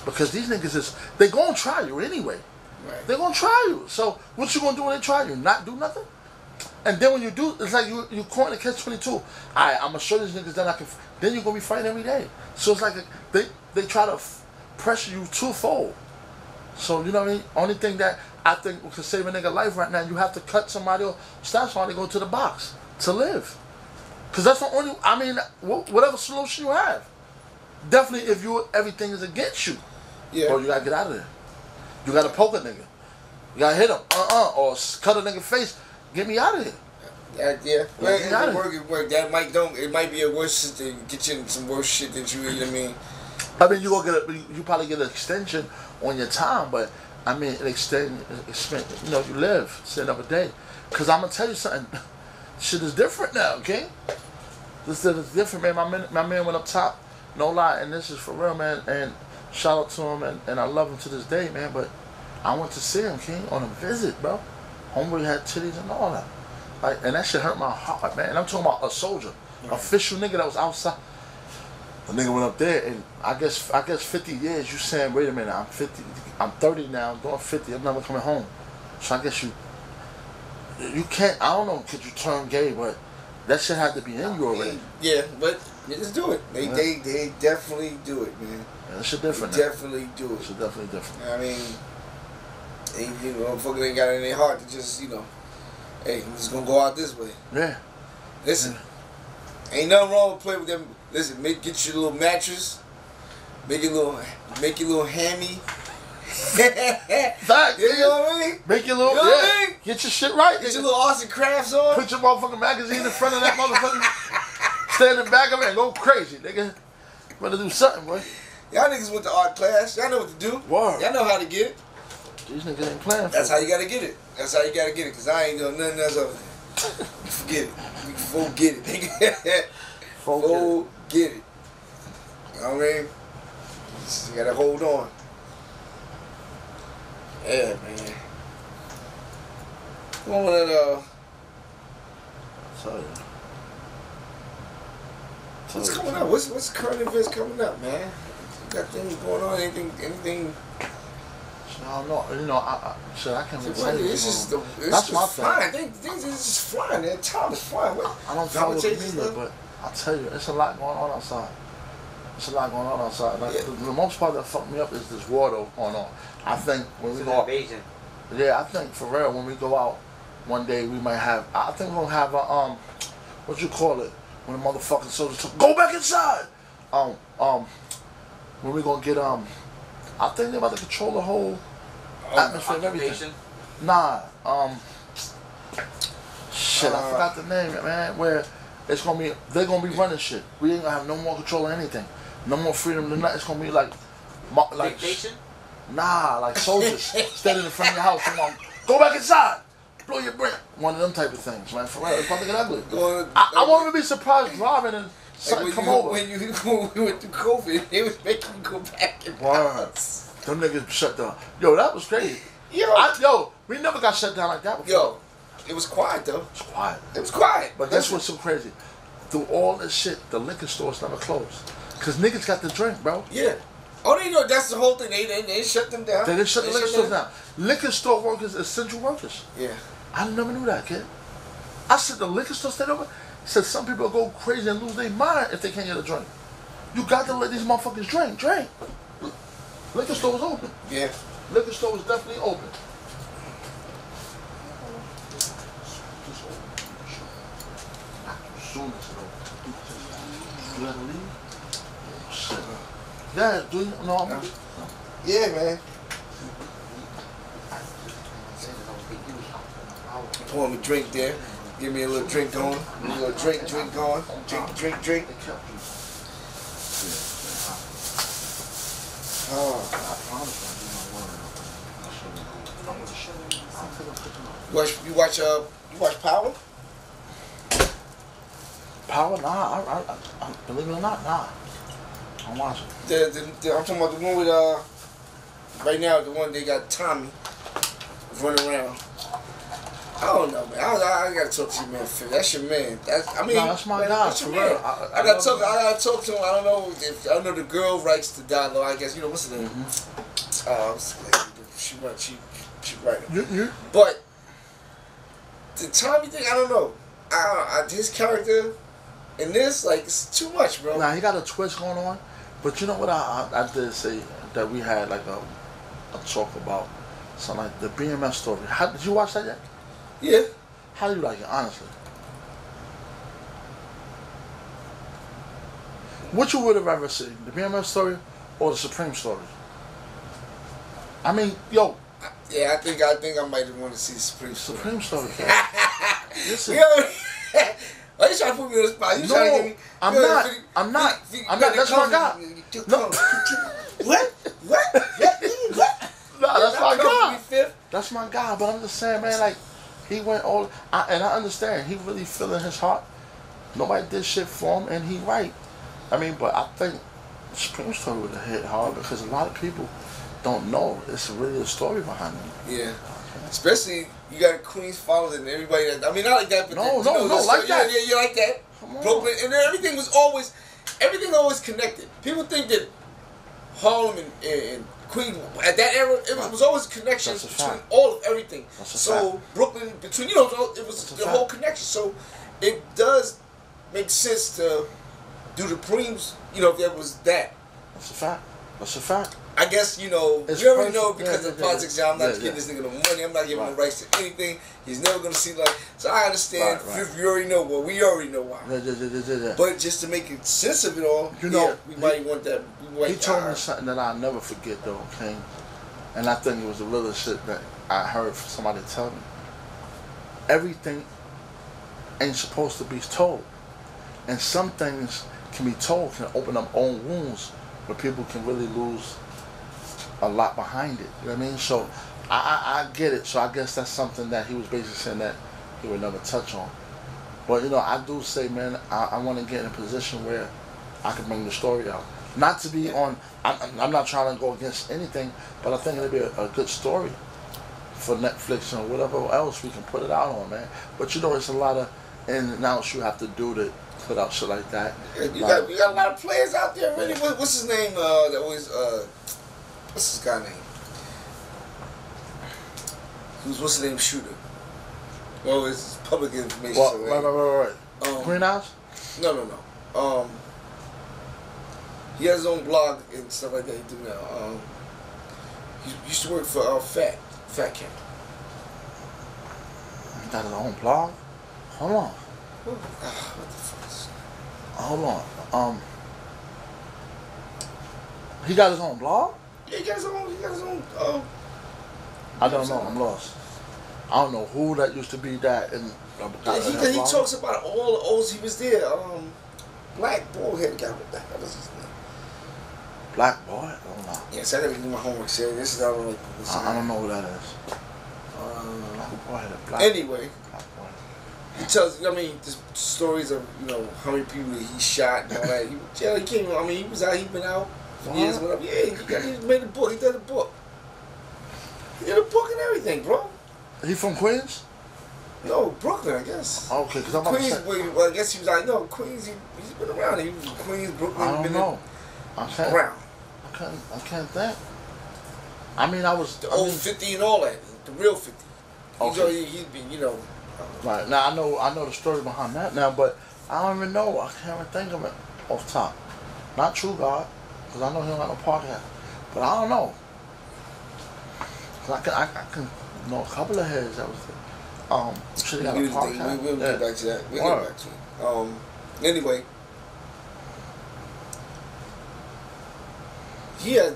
S2: Because these niggas they gonna try you anyway.
S1: Right.
S2: They gonna try you. So what you gonna do when they try you? Not do nothing? And then when you do, it's like you caught in a catch-22. Alright, I'm gonna show these niggas that I can. Then you're gonna be fighting every day. So it's like they try to pressure you twofold. So you know what I mean? Only thing that I think could save a nigga life right now, you have to cut somebody or stop somebody to go to the box to live. Cause that's the only. I mean, whatever solution you have. Definitely, if everything is against you, bro, you gotta get out of there. You gotta poke a nigga. You gotta hit him, or cut a nigga face. Get me out of here.
S1: Yeah. Well, it work. That it might be a worse shit to get you in some worse shit that you know what I mean.
S2: I mean, you probably get an extension on your time, but I mean, you know, you live, say another day. Cause I'm gonna tell you something. Shit is different now, okay? This is different, man. My man went up top, no lie, and this is for real, man. And shout out to him, and I love him to this day, man. But I went to see him, King, on a visit, bro. Homeboy had titties and all that, like, and that shit hurt my heart, man. And I'm talking about a soldier, official nigga that was outside. The nigga went up there, and I guess 50 years. You saying, wait a minute, I'm 50, I'm 30 now, I'm going 50, I'm never coming home. So I guess you can't. I don't know, could you turn gay, but that shit had to be in you already.
S1: Yeah, but just do it. They definitely do it, man.
S2: Yeah, that shit different.
S1: They definitely do it.
S2: It's definitely different.
S1: I mean, you know, motherfuckers ain't got it in their heart to just, you know, hey, I'm just gonna go out this way.
S2: Yeah.
S1: Listen, ain't nothing wrong with playing with them. Listen, get you a little mattress, make your little hammy.
S2: Fact,
S1: you know what I mean?
S2: Make your little,
S1: you know what I mean?
S2: Get your shit right.
S1: Get your little arts and crafts on.
S2: Put your motherfucking magazine in front of that motherfucker. Stand in the back of it and go crazy, nigga. Better do something, boy.
S1: Y'all niggas went to art class. Y'all know what to do.
S2: Word.
S1: Y'all know how to get it.
S2: These niggas ain't playing.
S1: That's how you gotta get it. That's how you gotta get it. Cause I ain't doing nothing else other than forget it. Forget it, nigga. Forget it. You know what I mean? You gotta hold on. Yeah, man. One of the what's coming up? What's current events coming up, man? You got things going on? Anything?
S2: I don't know. You know, I can't even say
S1: that's my flying. Things is just flying. That time is flying.
S2: I don't follow the media, but I'll tell you, it's a lot going on outside. It's a lot going on outside. Like, the most part that fucked me up is this war though going on. I think when we go out, I think for real, when we go out one day, we might have. I think we're gonna have a what you call it when the motherfucking soldiers go back inside. When we gonna get I think they're about to control the whole atmosphere and everything. Nah, shit, I forgot the name, man. Where it's gonna be, they're gonna be running shit. We ain't gonna have no more control of anything, no more freedom to nothing. It's gonna be like
S3: dictation.
S2: Nah, like soldiers standing in front of your house. Come on, go back inside, blow your brain. One of them type of things, man. For real, it's about to get ugly. I won't even be surprised driving and something come over.
S1: When we went through COVID, they was making you go back in the house.
S2: Them niggas shut down. Yo, that was crazy. Yo, we never got shut down like that before.
S1: Yo, it was quiet though.
S2: It was quiet.
S1: It was quiet.
S2: But that's what's so crazy. Through all this shit, the liquor stores never closed. Cause niggas got to drink, bro.
S1: Yeah. Oh, they know that's the whole thing. They shut them down.
S2: They didn't shut the liquor stores down. Liquor store workers, essential workers.
S1: Yeah.
S2: I never knew that, kid. I said the liquor store stayed open. Said some people go crazy and lose their mind if they can't get a drink. You got to let these motherfuckers drink. Liquor store was open.
S1: Yeah.
S2: Liquor store was definitely open. You gotta leave? Shit. Yeah, do you know?
S1: Yeah, man. Pour me a drink there. Give me a little drink going. A little drink going. Drink. You watch Power?
S2: Power? Nah, I believe it or not, nah. I'm watching.
S1: I'm talking about the one with right now, the one they got Tommy running around. I don't know, man. I gotta talk to you, man. That's your man.
S2: That's my guy.
S1: That's your man. I gotta talk to him. I don't know if the girl writes the dialogue. I guess what's her name? She write it. But the Tommy thing, I don't know. His character in this, like, it's too much, bro.
S2: Nah, he got a twist going on. But you know what? I did say that we had like a talk about something like the BMF story. Did you watch that yet?
S1: Yeah.
S2: How do you like it, honestly? What you would have ever seen, the BMF story or the Supreme story? I mean, yo.
S1: Yeah, I think I might want to see the Supreme story.
S2: Supreme story. Listen.
S1: Why you trying to put me on the spot? You trying to get me?
S2: I'm not. That's my guy. No.
S1: What?
S2: No, that's my guy. That's my guy. But I'm just saying, man, like, he went all, and I understand. He really feeling his heart. Nobody did shit for him, and he right. I mean, but I think Supreme story would have hit hard because a lot of people don't know it's really a story behind it.
S1: Yeah. Especially, you got Queens followers and everybody that, I mean, not like that, but
S2: no, like that.
S1: Yeah, like that. Brooklyn, and then everything always connected. People think that Harlem and Queens, at that era, it was always a connection between all of everything. So, Brooklyn, between, it was the whole connection. So, it does make sense to do the Preems, if there was that.
S2: That's a fact.
S1: I guess, we already know because of politics. I'm not giving this nigga no money. I'm not giving him rights to anything. He's never going to see so I understand. If you already know, we already know why. But just to make sense of it all, we might want that.
S2: He told me something that I'll never forget, though, King. And I think it was the realest shit that I heard somebody tell me. Everything ain't supposed to be told. And some things can be told, can open up own wounds where people can really lose a lot behind it. You know what I mean? So I get it. So I guess that's something that he was basically saying that he would never touch on. But I do say, man, I want to get in a position where I can bring the story out. Not to be on, I'm not trying to go against anything, but I think it'll be a good story for Netflix or whatever else we can put it out on, man. But it's a lot of in and outs you have to do to put out shit like that.
S1: You got a lot of players out there, really. What's his name? That always what's his guy name? What's the name? Shooter. Well, it's public information.
S2: Right. Green Eyes?
S1: No. He has his own blog and stuff like that. He do now. He used to work for Fat Camp.
S2: He got his own blog? Hold on.
S1: What the fuck is...
S2: Hold on. He got his own blog?
S1: Yeah, he got his own.
S2: I don't know. I'm lost. I don't know who that used to be that. And
S1: he talks about all the O's he was there. Black bald-headed guy. What the hell is his name?
S2: Black boy? I don't know.
S1: Yes, I gotta do my homework. This is I
S2: don't know who that is. Black
S1: anyway, he tells. The stories of how many people he shot and all that. He came. He was out. He been out for years. Whatever. Yeah, he made a book. He did a book. He did a book and everything, bro.
S2: He from Queens?
S1: No, Brooklyn, I guess.
S2: Okay, because I'm
S1: Queens. Well, I guess he was like, no, Queens. He's been around. He was from Queens, Brooklyn.
S2: I don't know.
S1: Around.
S2: I can't think. I was
S1: the old 50 and all that. The real 50.
S2: Okay.
S1: He'd be,
S2: Right now, I know the story behind that now, but I don't even know. I can't even think of it off top. Not True God, because I know he don't got no podcast. But I don't know. Cause I can know a couple of heads that was there. Should have got a podcast.
S1: We'll get back to that. We'll get back to it. Anyway. He had,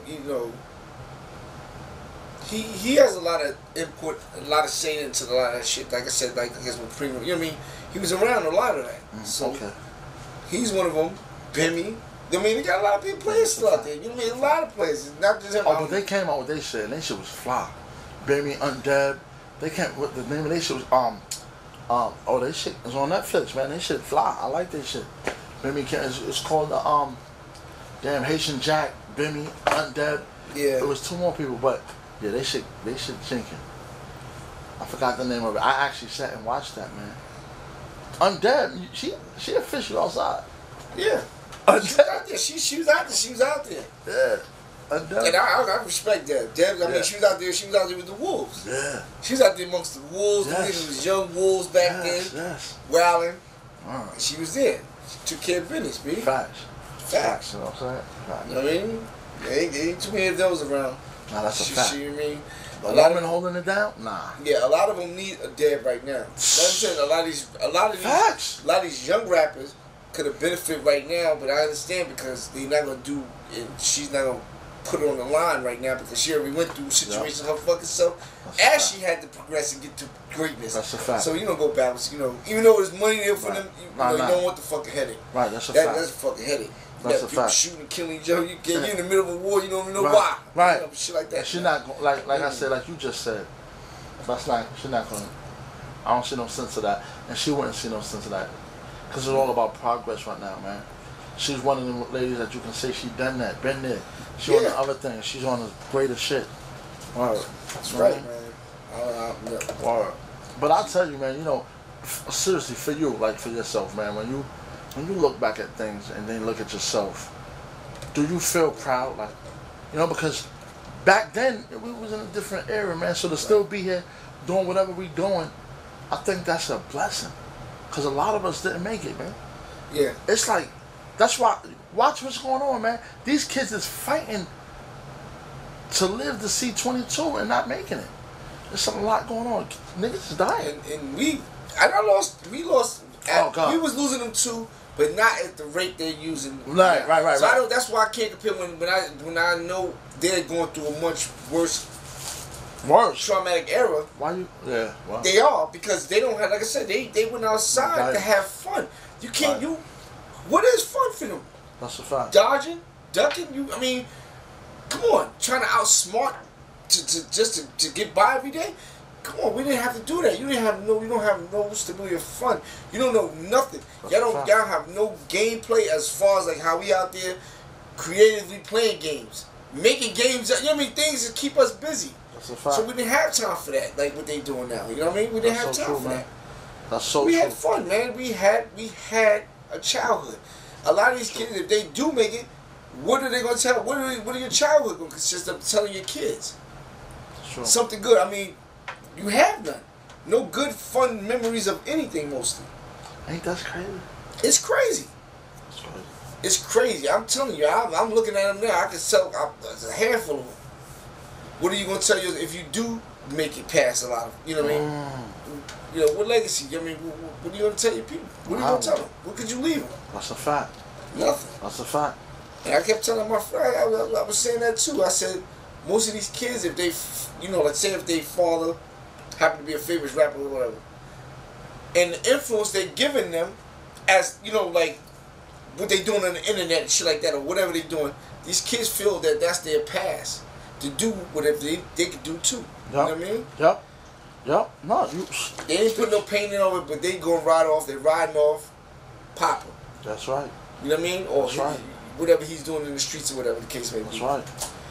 S1: he has a lot of input, a lot of saying into a lot of that shit. Like I said, I guess with Primo, he was around a lot of that. So he's one of them. Bimmy. They got a lot of people playing still out there. A lot of places, not just him.
S2: But they came out with their shit, and their shit was fly. Bimmy, Undead. They came. What the name of their shit was their shit is on Netflix, man. They shit fly. I like their shit. Bimmy, it's called the Haitian Jack. Bimmy, Undead.
S1: Yeah.
S2: It was two more people, but yeah, they should jinking. I forgot the name of it. I actually sat and watched that, man. Undead. She officially outside.
S1: Yeah. She was out there. She was out there. She was out there.
S2: Yeah. Undead.
S1: And I respect that. Deb, I mean, she was out there. She was out there with the wolves.
S2: Yeah.
S1: She was out there amongst the wolves. Yes. The niggas was young wolves back then.
S2: Yes.
S1: Wilding. And she was there. She took care of business, B.
S2: Facts.
S1: Facts.
S2: You know what I'm saying? Facts.
S1: You know what I mean? There ain't too many of those around.
S2: Nah, that's a fact.
S1: You know what I mean?
S2: A lot of them holding it down? Nah.
S1: Yeah, a lot of them need a Deb right now. I'm saying a lot of these young rappers could have benefited right now, but I understand because they're not gonna do it. She's not gonna put it on the line right now because she already went through situations her fucking self as she had to progress and get to greatness.
S2: That's a fact.
S1: So you don't go backwards. You know, even though there's money there for them, you don't want the fucking headache.
S2: Right, that's a fact.
S1: That's a fucking headache.
S2: That's a
S1: people
S2: fact.
S1: Shooting, killing each other. You're in the middle of a war. You don't even know why.
S2: Right.
S1: You know, shit like that.
S2: She's not like I said, like you just said. That's not. She's not going. I don't see no sense of that, and she wouldn't see no sense of that, because it's all about progress right now, man. She's one of them ladies that you can say she done that, been there. She on the other thing. She's on the greater shit. Word.
S1: That's right, man.
S2: Word. But I'll tell you, man. You know, seriously, for you, like for yourself, man. When you look back at things and then look at yourself, do you feel proud? Like, you know, because back then we was in a different era, man. So to still be here doing whatever we doing, I think that's a blessing. Because a lot of us didn't make it, man.
S1: Yeah.
S2: It's like, that's why, watch what's going on, man. These kids is fighting to live to see 22 and not making it. There's a lot going on. Niggas is dying.
S1: And we lost.
S2: Oh, God.
S1: We was losing them too, but not at the rate they're using.
S2: Right.
S1: So that's why I can't compare when I know they're going through a much worse traumatic era.
S2: Why you? Yeah. Well.
S1: They are, because they don't have, like I said, they went outside to have fun. You can't. What is fun for them?
S2: That's a fact.
S1: Dodging, ducking. I mean, come on, trying to outsmart to get by every day. Come on, we didn't have to do that. You don't have no stability of fun. You don't know nothing. Y'all have no gameplay as far as like how we out there creatively playing games, making games. You know what I mean? Things that keep us busy.
S2: That's a fact.
S1: So we didn't have time for that, like what they doing now. You know what I mean? We didn't have time for that.
S2: That's so true.
S1: We had fun, man. We had a childhood. A lot of these kids, if they do make it, what are they gonna tell? What are your childhood gonna consist of telling your kids?
S2: True.
S1: Something good. I mean, you have none. No good, fun memories of anything, mostly.
S2: Ain't that crazy?
S1: It's crazy.
S2: It's crazy.
S1: It's crazy. I'm telling you, I'm looking at them now. I can tell there's a handful of them. What are you going to tell you if you do make it past a lot of, you know what I mean? You know, what legacy? I mean, what are you going to tell your people? What are you going to tell them? What could you leave them?
S2: That's a fact.
S1: Nothing.
S2: That's a fact.
S1: And I kept telling my friend, I was saying that too. I said, most of these kids, if they, you know, let's say if their father happened to be a famous rapper or whatever, and the influence they're giving them, as, you know, like, what they doing on the internet and shit like that, or whatever they doing, these kids feel that that's their past to do whatever they could do too. You know what I mean?
S2: Yep. No,
S1: they ain't put no paint in on it, but they gonna ride off. They riding off Papa.
S2: That's right.
S1: You know what I mean? Or
S2: that's right.
S1: Whatever he's doing in the streets or whatever the case may be.
S2: That's right.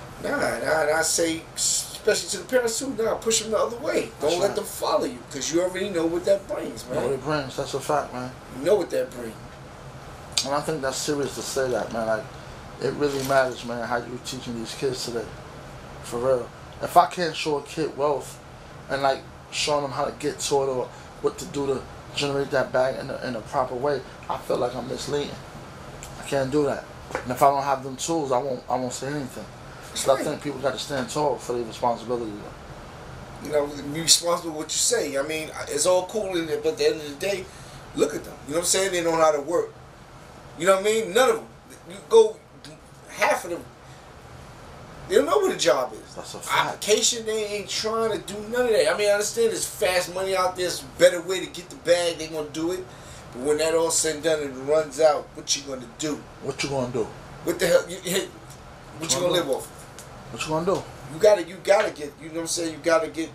S1: Nah, I say, especially to the parents too, push them the other way. Don't let them follow you, because you already know what that brings, man.
S2: Know what it brings. That's a fact, man.
S1: You know what that brings.
S2: And I think that's serious to say that, man. Like, it really matters, man, how you teaching these kids today. For real. If I can't show a kid wealth and, like, showing them how to get to it or what to do to generate that bag in a proper way, I feel like I'm misleading. I can't do that. And if I don't have them tools, I won't say anything. So I think people got to stand tall for their responsibility.
S1: You know, be responsible for what you say. I mean, it's all cool, but at the end of the day, look at them. You know what I'm saying? They know how to work. You know what I mean? None of them. You go, half of them, they don't know what a job is.
S2: That's a fact.
S1: Application, they ain't trying to do none of that. I mean, I understand there's fast money out there. It's a better way to get the bag. They going to do it. But when that all said and done and it runs out, what you going to do?
S2: What you going to do?
S1: What the hell? What you going to live off?
S2: What you going to do?
S1: You gotta get, you know what I'm saying? You gotta get,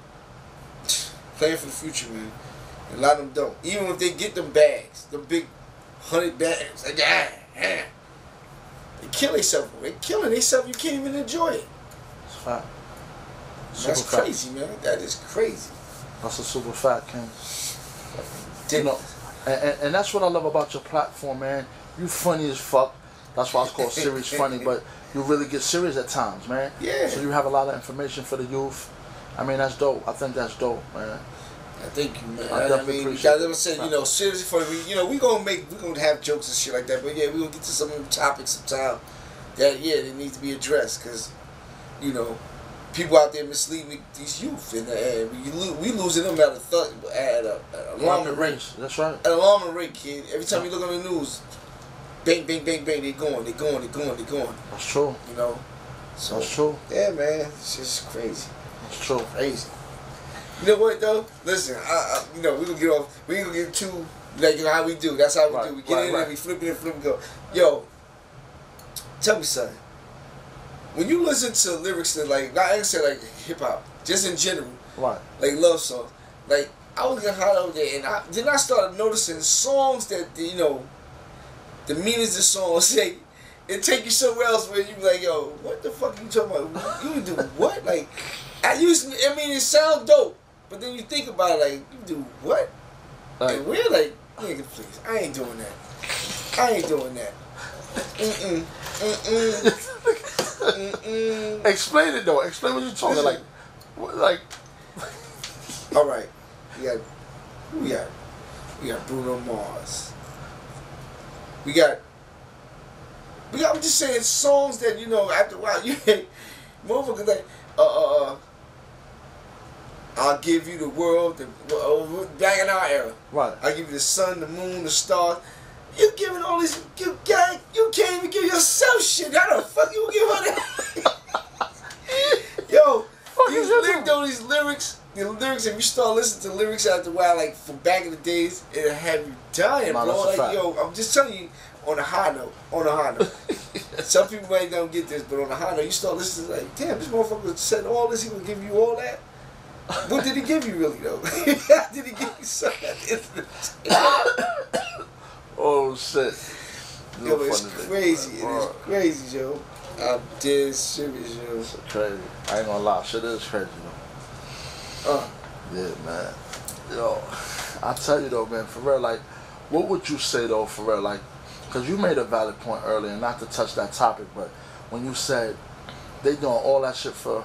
S1: playing for the future, man. A lot of them don't. Even if they get them bags, the big 100 bags, like, they kill themselves. They killing themselves. You can't even enjoy it.
S2: That's a fact.
S1: That's crazy, man. That is crazy.
S2: That's a super fact, King.
S1: You know,
S2: and that's what I love about your platform, man. You funny as fuck. That's why it's called Serious Funny, but you really get serious at times, man.
S1: Yeah.
S2: So you have a lot of information for the youth. I mean, that's dope. I think that's dope, man.
S1: Thank you, man.
S2: I definitely appreciate
S1: guys ever said, you know, seriously funny. You know, we gonna have jokes and shit like that, but yeah, we gonna get to some of the topics sometime that they need to be addressed, because, you know, people out there misleading these youth, and we losing them at an alarming rate.
S2: That's right.
S1: At an alarming rate, kid. Every time you look on the news, bang, bang, bang, bang, they going.
S2: That's true.
S1: You know. So,
S2: that's true.
S1: Yeah, man, it's just crazy.
S2: That's true.
S1: Crazy. You know what though? Listen, you know, we gonna get off. We gonna get too, like, you know how we do. That's how we do. We get in there, we flip it and flip and go. Yo, tell me something. When you listen to lyrics that, like, not I say like hip hop, just in general,
S2: right?
S1: Like love songs. Like, I was getting hot over there, and then I started noticing songs that, you know, the meanings of the songs say, it take you somewhere else where you be like, yo, what the fuck are you talking about? You do what? Like, I mean, it sounds dope, but then you think about it, like, you do what?
S2: Like,
S1: and we're like, nigga, please, I ain't doing that.
S2: Explain it though. Explain what you're talking like.
S1: All right, we got Bruno Mars. We got. I'm just saying songs that, you know, after a while you motherfuckers like I'll give you the world, back in our era.
S2: Right.
S1: I'll give you the sun, the moon, the stars. You giving all these, you can't even give yourself shit. How the fuck you give her that? Yo, these lyrics, the lyrics, if you start listening to lyrics after a while, like from back in the days, it'll have you dying, bro. Like, yo, I'm just telling you, on a high note. Some people might not get this, but on a high note, you start listening like, damn, this motherfucker said all this, he gonna give you all that? What did he give you really though? Did he give you something?
S2: Oh shit.
S1: Yo, it's crazy. It is crazy, yo. I'm dead serious, yo.
S2: It's crazy. I ain't gonna lie, shit is crazy though. Yeah, man. Yo, I tell you though, man, for real, like, what would you say though, for real, like, because you made a valid point earlier, not to touch that topic, but when you said they doing all that shit for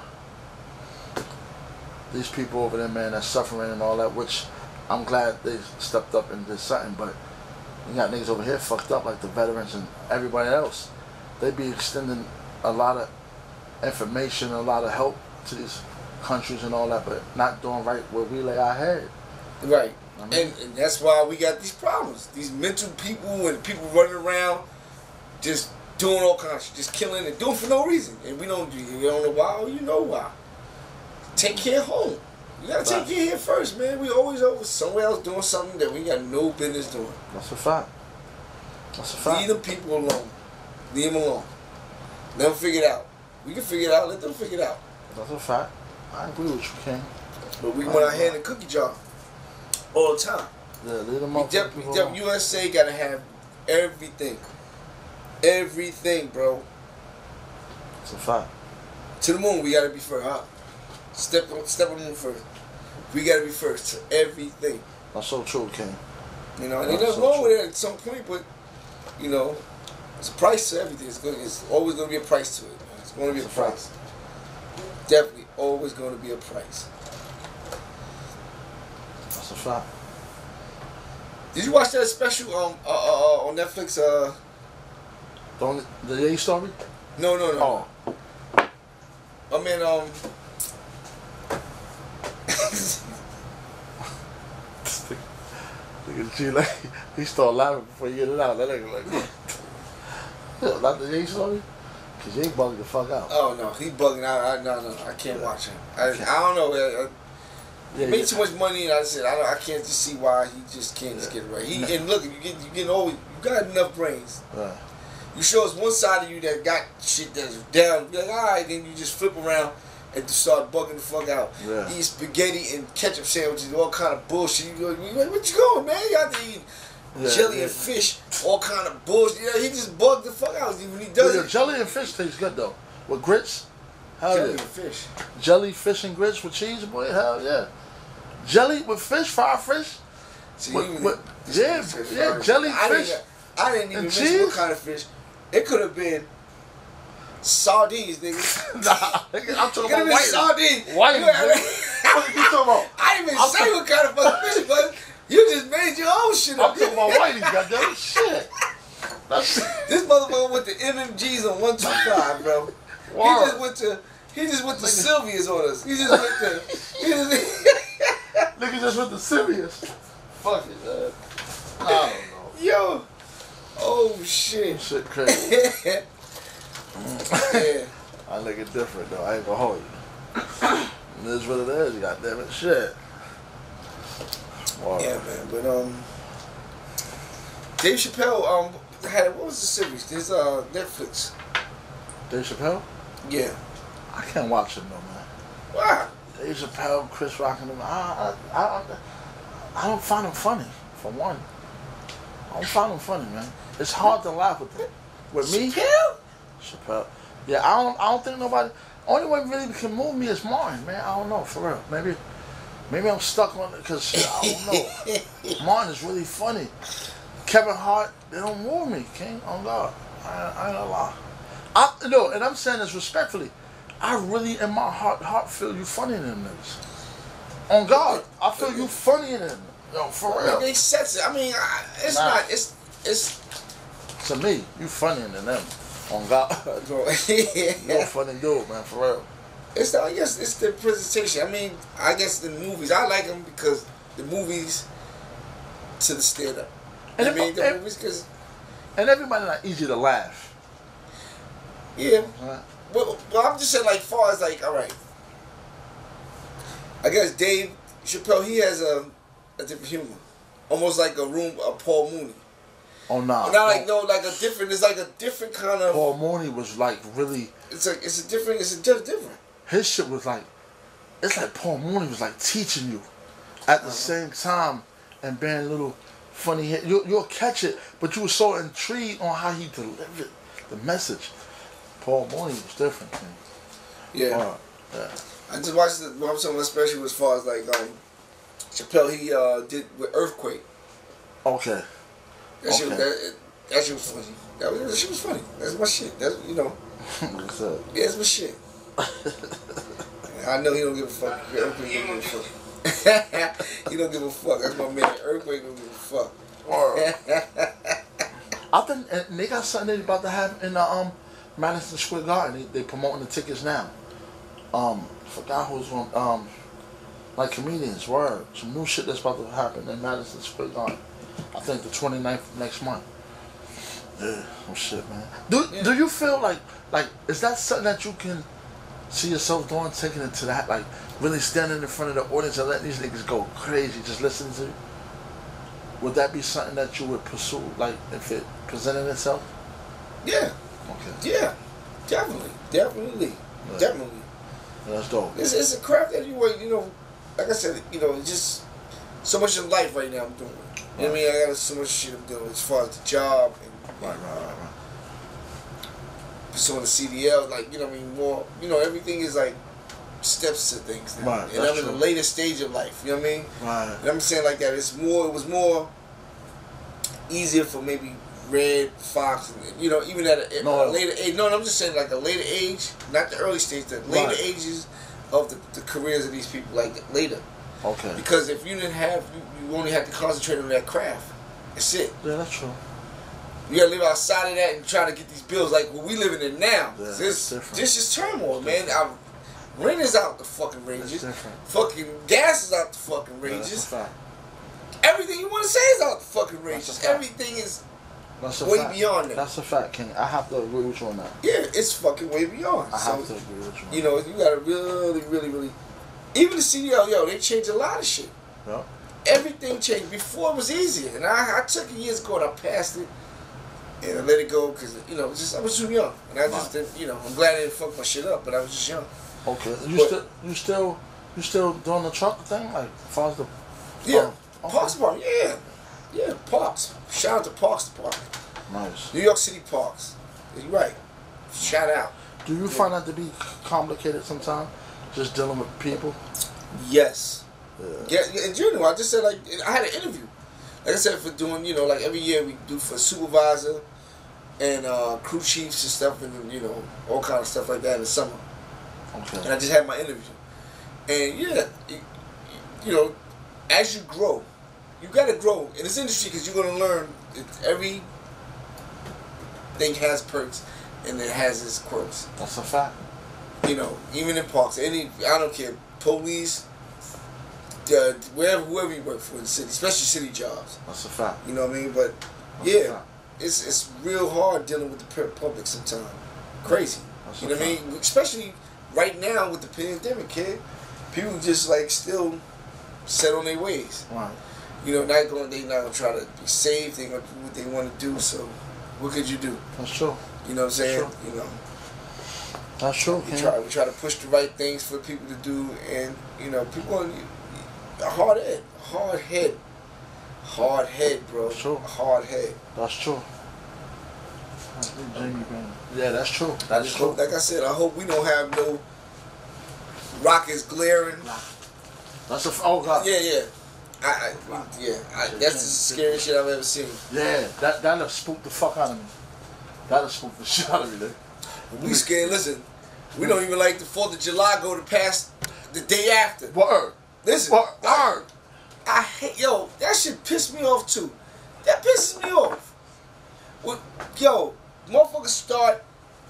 S2: these people over there, man, that's suffering and all that, which I'm glad they stepped up and did something, but you got niggas over here fucked up like the veterans and everybody else. They be extending a lot of information, a lot of help to these countries and all that, but not doing right what we lay our head.
S1: Right. I mean, and that's why we got these problems. These mental people and people running around just doing all kinds of shit, just killing and doing for no reason. And we don't know why. Oh, you know why. Take care home. You gotta take care here first, man. We always over somewhere else doing something that we got no business doing.
S2: That's a fact. That's a fact.
S1: Leave them people alone. Leave them alone. Let them figure it out. We can figure it out. Let them figure it out.
S2: That's a fact. I agree with you, King.
S1: But we want our hand in the cookie jar all the time.
S2: Yeah, leave them up.
S1: USA gotta have everything. Everything, bro.
S2: It's a fact.
S1: To the moon, we gotta be first. Huh? Step on the moon first. We gotta be first to everything.
S2: That's so true, King.
S1: You know, and there's nothing wrong with it at some point, but you know, it's a price to everything. It's always gonna be a price to it. Man. It's gonna be a price. Definitely, always gonna be a price.
S2: That's a fact.
S1: Did you watch that special on Netflix?
S2: The Ye story?
S1: No.
S2: Oh.
S1: I mean,
S2: Look at you, like, he started laughing before you get it out. That nigga like, not the Ye story? Cause Ye bugged the fuck out.
S1: Oh no, he bugging out. No, I can't watch him. I don't know. He made too much money, and I said I can't just see why he just can't just get it right. And look, you get old. You got enough brains.
S2: Right.
S1: You show us one side of you that got shit that's down. You're like, all right, then you just flip around and just start bugging the fuck out.
S2: Yeah.
S1: Eat spaghetti and ketchup sandwiches, all kind of bullshit. You like, what you going, man? You got to eat jelly and fish, all kind of bullshit. Yeah, he just bugged the fuck out when he does it.
S2: Jelly and fish tastes good though. With grits, hell
S1: jelly
S2: yeah.
S1: and fish.
S2: Jelly, fish, and grits with cheese, boy, hell yeah. Jelly with fish, fried fish.
S1: See,
S2: jellyfish.
S1: I didn't even mention what kind of fish. It could have been sardines, nigga.
S2: Nah, I'm talking about white
S1: sardines.
S2: White. What you talking about?
S1: I didn't even say what kind of fucking fish, but you just made your own shit up.
S2: I'm talking about whiteys, goddamn shit.
S1: This motherfucker went to MMG's on 125, bro. He just went to Sylvia's on us. He just went to.
S2: Nigga just went to Sylvia's. Fuck it, man. I don't know.
S1: Yo. Oh shit.
S2: Shit crazy.
S1: Yeah.
S2: I look it different though. I ain't gonna hold you. It is what it is. Goddamn it, shit. Wow.
S1: Yeah, man. But Dave Chappelle had what was the series? There's Netflix.
S2: Dave Chappelle?
S1: Yeah.
S2: I can't watch it no, man.
S1: Why?
S2: Dave Chappelle, Chris Rock, and them. I don't find them funny. For one, I don't find them funny, man. It's hard to laugh with them. With me, Chappelle. Yeah, I don't think nobody. Only one really can move me is Martin, man. I don't know, for real. Maybe I'm stuck on it because I don't know. Martin is really funny. Kevin Hart, they don't move me, King. Oh God, I ain't gonna lie. No, and I'm saying this respectfully. I really, in my heart feel you funnier than niggas. On God, I feel you funnier than them. Yo, for real.
S1: It makes sense. I mean, it's not. It's.
S2: To me, you funnier than them. On God. You're a funny dude, man, for real.
S1: I guess it's the presentation. I mean, I guess the movies. I like them because the movies to the stand up.
S2: And
S1: the movies because.
S2: And everybody not easy to laugh.
S1: Yeah. Well, I'm just saying, like, far as like, all right. I guess Dave Chappelle, he has a different humor, almost like a Paul Mooney.
S2: Oh no!
S1: Not like like a different. It's like a different kind of.
S2: Paul Mooney was like really.
S1: It's just different.
S2: His shit was like, it's like Paul Mooney was like teaching you, at the same time, and being a little funny. You'll catch it, but you were so intrigued on how he delivered the message. Paul Mooney was different, man.
S1: Yeah. Yeah. I just watched something special as far as like Chappelle he did with Earthquake.
S2: Okay.
S1: That shit was funny. That shit was funny. That's my shit. That's
S2: What's up?
S1: Yeah, that's my shit. I know he don't give a fuck. Earthquake don't give a fuck. He don't give a fuck. That's my man. Earthquake don't give a fuck.
S2: I think and they got something they about to have in the Madison Square Garden. They promoting the tickets now. Forgot who's on like comedians, word. Some new shit that's about to happen in Madison Square Garden. I think the 29th of next month. Yeah, oh shit, man. Do you feel like is that something that you can see yourself doing, taking it to that, like really standing in front of the audience and letting these niggas go crazy, just listening to you? Would that be something that you would pursue, like if it presented itself?
S1: Yeah.
S2: Okay.
S1: Yeah. Definitely. Yeah.
S2: That's dope.
S1: It's a craft that you know, like I said, you know, just so much of life right now I'm doing. You know what I mean? I got so much shit I'm doing as far as the job and
S2: Right.
S1: pursuing the CDL, like, you know what I mean, more, you know, everything is like steps to things now.
S2: Right,
S1: and I'm in the later stage of life, you know what I mean?
S2: Right.
S1: And I'm saying like that, it was more easier for maybe Red, Fox, and, you know, even at a later age. No, I'm just saying like a later age, not the early stage, the later ages of the careers of these people, like later.
S2: Okay.
S1: Because if you didn't have, you only had to concentrate on that craft. That's it.
S2: Yeah, that's true.
S1: You gotta live outside of that and try to get these bills like what we living in now.
S2: Yeah,
S1: this is turmoil,
S2: man.
S1: Rent is out the fucking ranges. Fucking gas is out the fucking ranges.
S2: Yeah,
S1: everything you want to say is out the fucking ranges. Everything is way beyond that.
S2: That's a fact, King. I have to agree with you on that.
S1: Yeah, it's fucking way beyond.
S2: I have to agree with you.
S1: You know, you gotta really. Even the CDL, they changed a lot of shit.
S2: Yeah.
S1: Everything changed. Before it was easier, and I took it years ago and I passed it. And I let it go because, you know, I was too young. And I just didn't, you know, I'm glad I didn't fuck my shit up, but I was just young.
S2: Okay. You still doing the truck thing? Like, as far as the...
S1: Yeah. Parks Department, yeah. Yeah, Parks. Shout out to Parks Department.
S2: Nice.
S1: New York City Parks. You're right. Shout out.
S2: Do you find that to be complicated sometimes? Just dealing with people?
S1: Yes. Yeah, in general, I just said like I had an interview. Like I said, for doing like every year we do for supervisor and crew chiefs and stuff, and all kind of stuff like that in the summer.
S2: Okay.
S1: And I just had my interview, and as you grow, you gotta grow in this industry because you're gonna learn everything has perks and it has its quirks.
S2: That's a fact.
S1: Even in parks, I don't care, police, whoever you work for in the city, especially city jobs.
S2: That's a fact.
S1: You know what I mean? But it's real hard dealing with the public sometimes. Crazy.
S2: That's
S1: you know what I mean? Especially right now with the pandemic, kid. People just like still set on their ways.
S2: Right.
S1: They not gonna try to be safe. They gonna do what they want to do. So, what could you do?
S2: That's true.
S1: You know what I'm saying?
S2: That's true.
S1: We try to push the right things for people to do, and people hard head, bro.
S2: True.
S1: Hard head.
S2: That's true. Yeah, that's true. That's true.
S1: Like I said, I hope we don't have no rockets glaring.
S2: That's oh god.
S1: Yeah. That's the scariest shit I've ever seen.
S2: Yeah, that'll spook the fuck out of me. That'll spook the shit out of me, dude.
S1: We scared. Listen, we don't even like the 4th of July go to pass the day after.
S2: Word.
S1: Listen.
S2: Word.
S1: I hate, that shit pissed me off too. That pisses me off. Motherfuckers start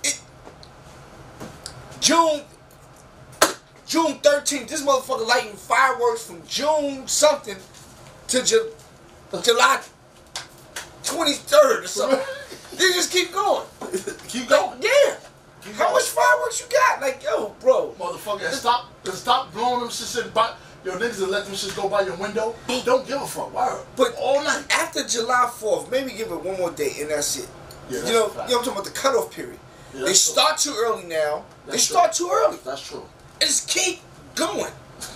S1: June 13th. This motherfucker lighting fireworks from June something to July 23rd or something. They just keep going.
S2: Keep going.
S1: Yeah. How much fireworks you got? Like, bro.
S2: Motherfucker, stop blowing them shits in. Yo, niggas will let them shits go by your window. Don't give a fuck. Word.
S1: But all night after July 4th, maybe give it one more day and that's it.
S2: Yeah,
S1: I'm talking about the cutoff period.
S2: Yeah,
S1: they start too early now.
S2: That's
S1: they start too early.
S2: That's true.
S1: And just keep going.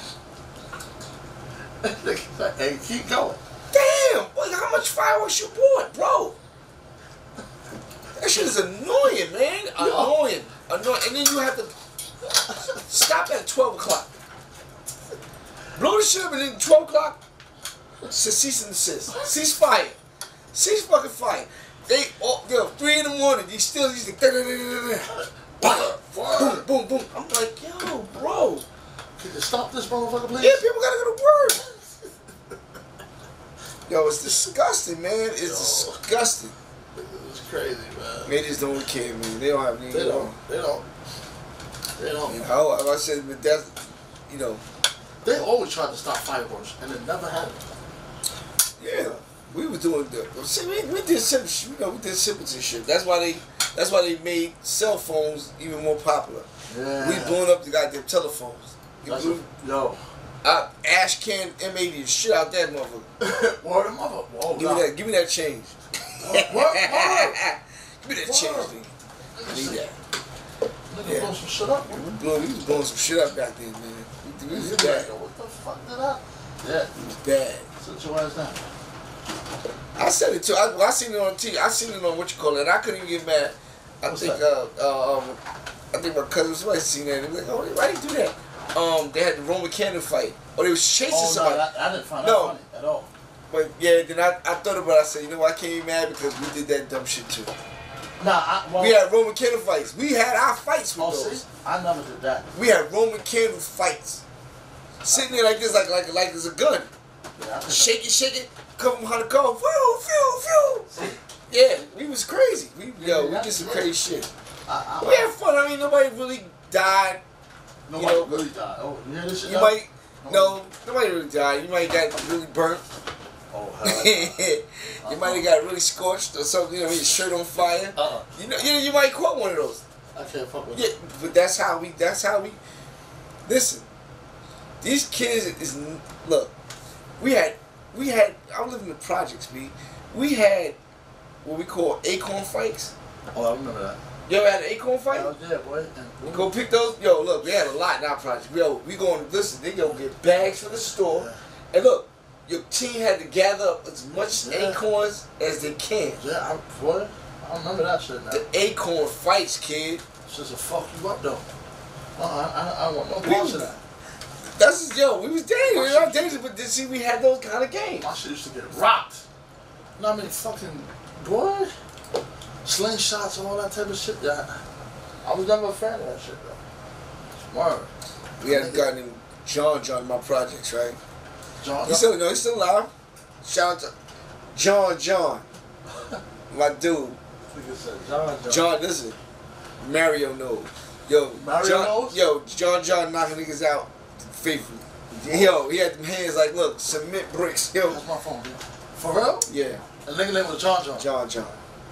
S2: Hey, keep going.
S1: Damn, boy, how much fireworks you bought, bro? That shit is annoying, man. Annoying. And then you have to stop at 12 o'clock. Blow the shit up and then 12 o'clock, cease and desist. Cease fire. Cease fucking fire. 3 in the morning, you still used to boom, boom, boom. I'm like, bro.
S2: Can you stop this motherfucker, please?
S1: Yeah, people gotta go to work. It's disgusting, man. It's disgusting.
S2: It's crazy, man.
S1: They just don't care, man. They don't have any.
S2: They don't.
S1: I said, but that's,
S2: They always tried to stop fireworks, and it never happened.
S1: Yeah, we were doing we did simple, we did Simpleton shit. That's why they made cell phones even more popular.
S2: Yeah.
S1: We blowing up the goddamn telephones. Ash can M80 and shit out that motherfucker.
S2: Word of mother. Whoa,
S1: give me that change.
S2: What?
S1: Give me that change, nigga. I need that.
S2: Nigga blow some shit up.
S1: We was blowing some shit up back then, man. We was bad.
S2: What the fuck did I? Yeah.
S1: It was bad.
S2: Sit your ass down.
S1: I said it too. I seen it on TV. I seen it on what you call it. And I couldn't even get mad. I think my cousin somebody seen that. They were like, "Oh, why did you do that?" They had the Roman candle fight. Or they was chasing somebody.
S2: No, I didn't find that funny at all.
S1: But yeah, then I thought about it. I said, I can't be mad because we did that dumb shit too. We had Roman candle fights. We had our fights with those.
S2: See? I never did that.
S1: We had Roman candle fights. Sitting there like this, like there's a gun.
S2: Yeah,
S1: shake it, come behind the car, phew. Yeah, we was crazy. We did some crazy shit. We had fun. I mean, nobody really died.
S2: Nobody really died. Oh, you hear this shit?
S1: Nobody really died. You might have got really burnt.
S2: Oh, hell.
S1: You might have got really scorched or something. Your shirt on fire. You might caught one of those.
S2: I can't fuck with
S1: it. But that's how we. Listen, these kids is look. We had. I lived in the projects, B. We had what we call acorn fights.
S2: Oh, I remember that.
S1: You ever had an acorn fight?
S2: Oh, yeah, boy.
S1: Go pick those. Yo, look, we had a lot in our project. We going to listen. They gonna get bags for the store, and look, your team had to gather up as much acorns as they can.
S2: Yeah, I remember that shit now.
S1: The acorn fights, kid.
S2: It's just to fuck you up though. I want no parts of that.
S1: That's yo. We was dangerous. We were dangerous, but see, we had those kind of games.
S2: My shit used to get rocked. You know what I mean? Fucking boy, slingshots, all that type of shit. Yeah, I was never a fan of that shit though. Word.
S1: We had a guy named John in my projects, right?
S2: John.
S1: He's still alive. Shout out to John. My dude. John, listen. Mario knows. Yo,
S2: Mario knows?
S1: John knocking niggas out faithfully. Yo, he had them hands like, look, cement bricks. Yo.
S2: That's my phone, dude. For real?
S1: Yeah.
S2: The nigga name was John.
S1: John.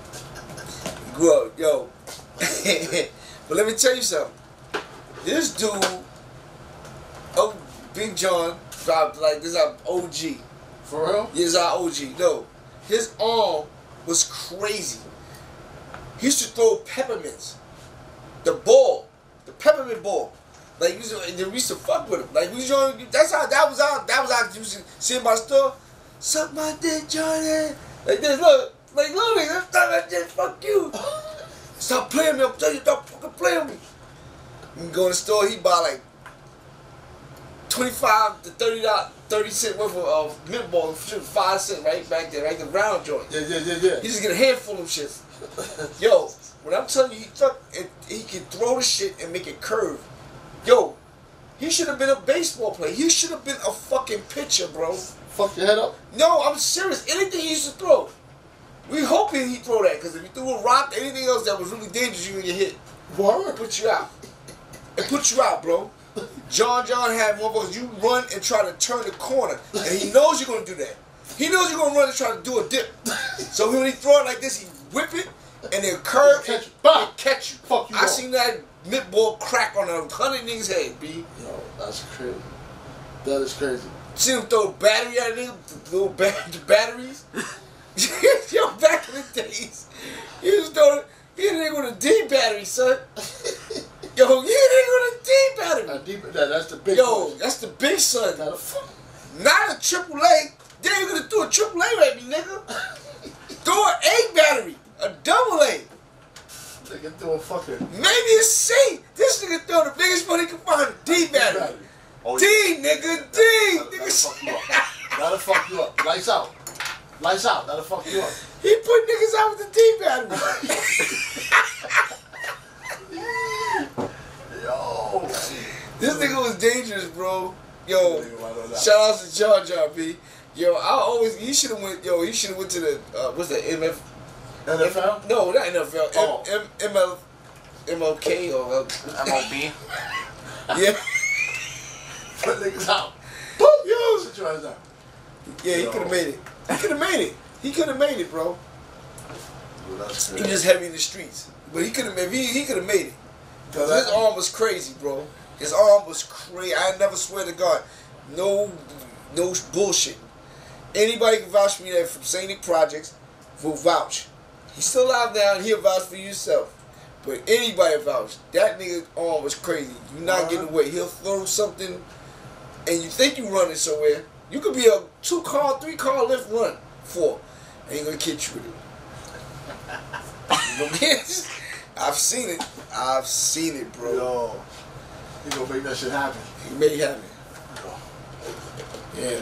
S1: Grew up, yo. But let me tell you something. This dude, oh, Big John, like, this is our OG.
S2: For real?
S1: Yeah, this is our OG. No. His arm was crazy. He used to throw peppermints. The peppermint ball. Like, we used to fuck with him. Like, that was how used to see in my store. Suck my dick, Johnny. Like this, look, nigga, stop that shit, fuck you. Stop playing me, I'm telling you, stop fucking playing me. You can go in the store, he buy like 25 to 30 cent worth of mint ball, 5 cents right back there, right, the round joint.
S2: Yeah.
S1: He just get a handful of them shits. Yo, when I'm telling you, he can throw the shit and make it curve. Yo, he should have been a baseball player. He should have been a fucking pitcher, bro.
S2: Fuck your head up?
S1: No, I'm serious. Anything he used to throw. We hoping he throw that, because if you threw a rock, anything else that was really dangerous, you would get hit.
S2: What?
S1: Put you out. It put you out, bro. John had motherfuckers, you run and try to turn the corner, and he knows you're going to do that. He knows you're going to run and try to do a dip. So when he throw it like this, he whip it, and then curve and catch you.
S2: Fuck you.
S1: I seen that mitt ball crack on 100 niggas' head, B.
S2: Yo, that's crazy. That is crazy.
S1: See him throw a battery at a nigga, little batteries. Yo, back in the days, he was throwing, he hit a nigga with a D battery, son. Yo, he hit a nigga with a D battery.
S2: That's the big
S1: Yo,
S2: one.
S1: that's the big son. Not a AAA. Then you gonna do a AAA at me, nigga. Throw an A battery, a double A.
S2: Nigga throw a fucking.
S1: Maybe a C. This nigga throw the biggest money he can find, a D battery.
S3: Oh,
S1: D, nigga, D.
S2: That'll fuck you up. Lights out. Lights out. That'll fuck you up.
S1: He put niggas out with the D battery.
S2: Yo.
S1: This nigga was dangerous, bro. Yo, shout out to John, B. Yo, he should have went to the, what's that,
S2: NFL?
S1: No, not NFL.
S2: Oh.
S1: MLK or
S3: MLB.
S1: Yeah.
S2: Put niggas out.
S1: Yo.
S2: Sit your ass down.
S1: Yeah, he could have made it. He could have made it, bro.
S2: Well,
S1: He just heavy in the streets. But he could have made it. Because his arm was crazy, bro. His arm was crazy. I never swear to God. No bullshit. Anybody can vouch for me that from St. Nick Projects will vouch. He's still alive now and he'll vouch for yourself. But anybody vouch. That nigga's arm was crazy. You're not getting away. He'll throw something and you think you're running somewhere. You could be a 2-car, 3-car lift run, 4. And he's gonna catch you with it. I've seen it, bro.
S2: Yo. He gonna make that shit happen.
S1: He made it happen. Yeah,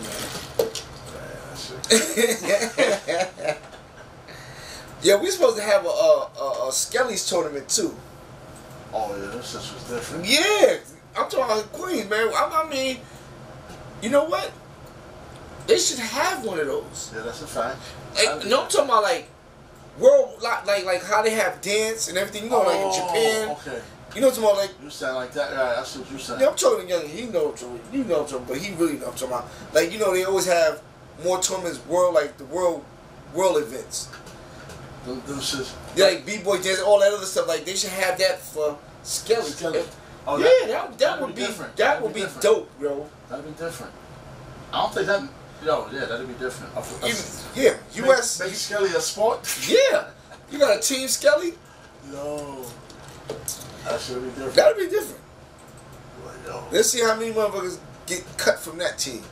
S1: man. Yeah, we supposed to have a Skelly's tournament too.
S2: Oh yeah, this shit was different.
S1: Yeah, I'm talking about Queens, man. I mean, you know what? They should have one of those.
S2: Yeah, that's a fact.
S1: Like, no, I'm talking about like world, like how they have dance and everything. You know, like in Japan.
S2: Okay.
S1: You know what I'm talking about? Like,
S2: you sound like that. Right, that's what you saying.
S1: Yeah, I'm talking to young. He know what I'm talking about. You know what I'm talking about, but he really know what I'm talking about. Like, you know, they always have more tournaments, world events.
S2: Them shits.
S1: Yeah, like B-boy dance, all that other stuff. Like, they should have that for Skelly.
S2: Oh,
S1: yeah, that would be different. That would be dope, bro.
S2: That'd be different. I don't think that. Yo, yeah, that'd be different.
S1: Yeah, U.S.
S2: Make Skelly a sport.
S1: Yeah, you got a team Skelly.
S2: No, that should be different.
S1: That'd be different.
S2: Well, yo.
S1: Let's see how many motherfuckers get cut from that team.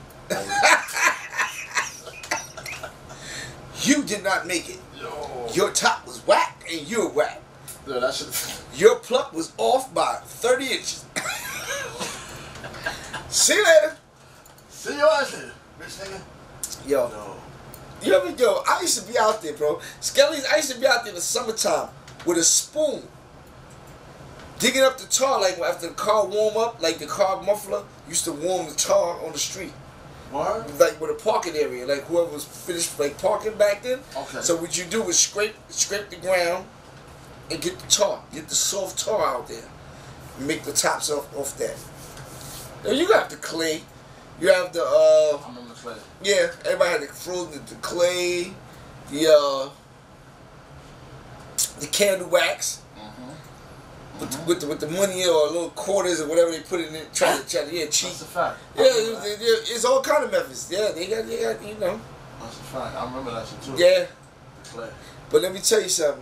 S1: You did not make it.
S2: Yo.
S1: Your top was whack and you're whack.
S2: Yeah, that should.
S1: Your pluck was off by 30 inches. See you later.
S2: See you later, bitch nigga.
S1: Yo.
S2: No.
S1: You ever, I used to be out there, bro. Skelly's, I used to be out there in the summertime with a spoon. Digging up the tar, like after the car warm up, like the car muffler used to warm the tar on the street.
S2: What?
S1: Like with a parking area, like whoever was finished like parking back then.
S2: Okay.
S1: So what you do is scrape the ground and get the tar, get the soft tar out there, and make the tops off that. Now you got the clay, you have the
S2: I remember the clay.
S1: yeah, everybody had the frozen the clay, the candle wax. With the money or little quarters or whatever they put in it, try to cheap.
S2: That's a fact.
S1: Yeah, it's all kind of methods. Yeah, they got you know.
S2: That's a fact. I remember that shit too.
S1: Yeah.
S2: The clay.
S1: But let me tell you something.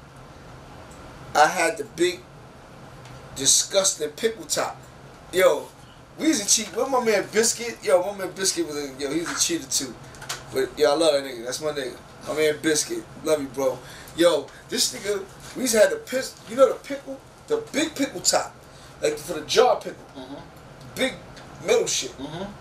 S1: I had the big, disgusting pickle top. Yo, we used to cheat. What my man Biscuit? Yo, my man Biscuit was he was a cheater too. But yo, I love that nigga. That's my nigga. My man Biscuit. Love you, bro. Yo, this nigga, we used to have the pickle. The big pickle top, like for the jar pickle, big metal shit.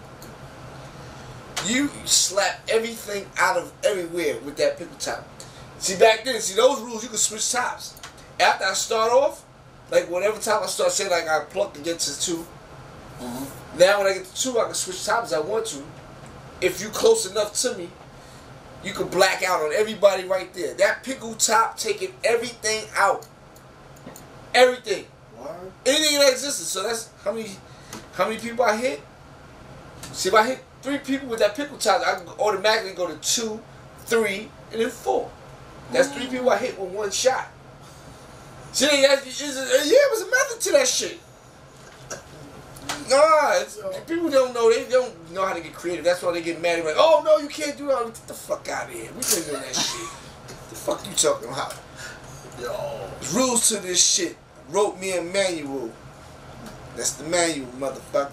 S1: You slap everything out of everywhere with that pickle top. See back then, those rules you could switch tops. After I start off, like whatever top I start, say like I pluck and get to 2. Now when I get to 2, I can switch tops I want to. If you close enough to me, you can black out on everybody right there. That pickle top taking everything out. Everything.
S2: What?
S1: Anything that existed. So that's how many people I hit. See, if I hit 3 people with that pickle top, I can automatically go to 2, 3, and then 4. That's 3 people I hit with one shot. See, it was a method to that shit. Nah, people don't know. They don't know how to get creative. That's why they get mad. Like, oh no, you can't do that. Get the fuck out of here. We can't do that shit. The fuck you talking about?
S2: Yo.
S1: Rules to this shit. Wrote me a manual. That's the manual, motherfucker.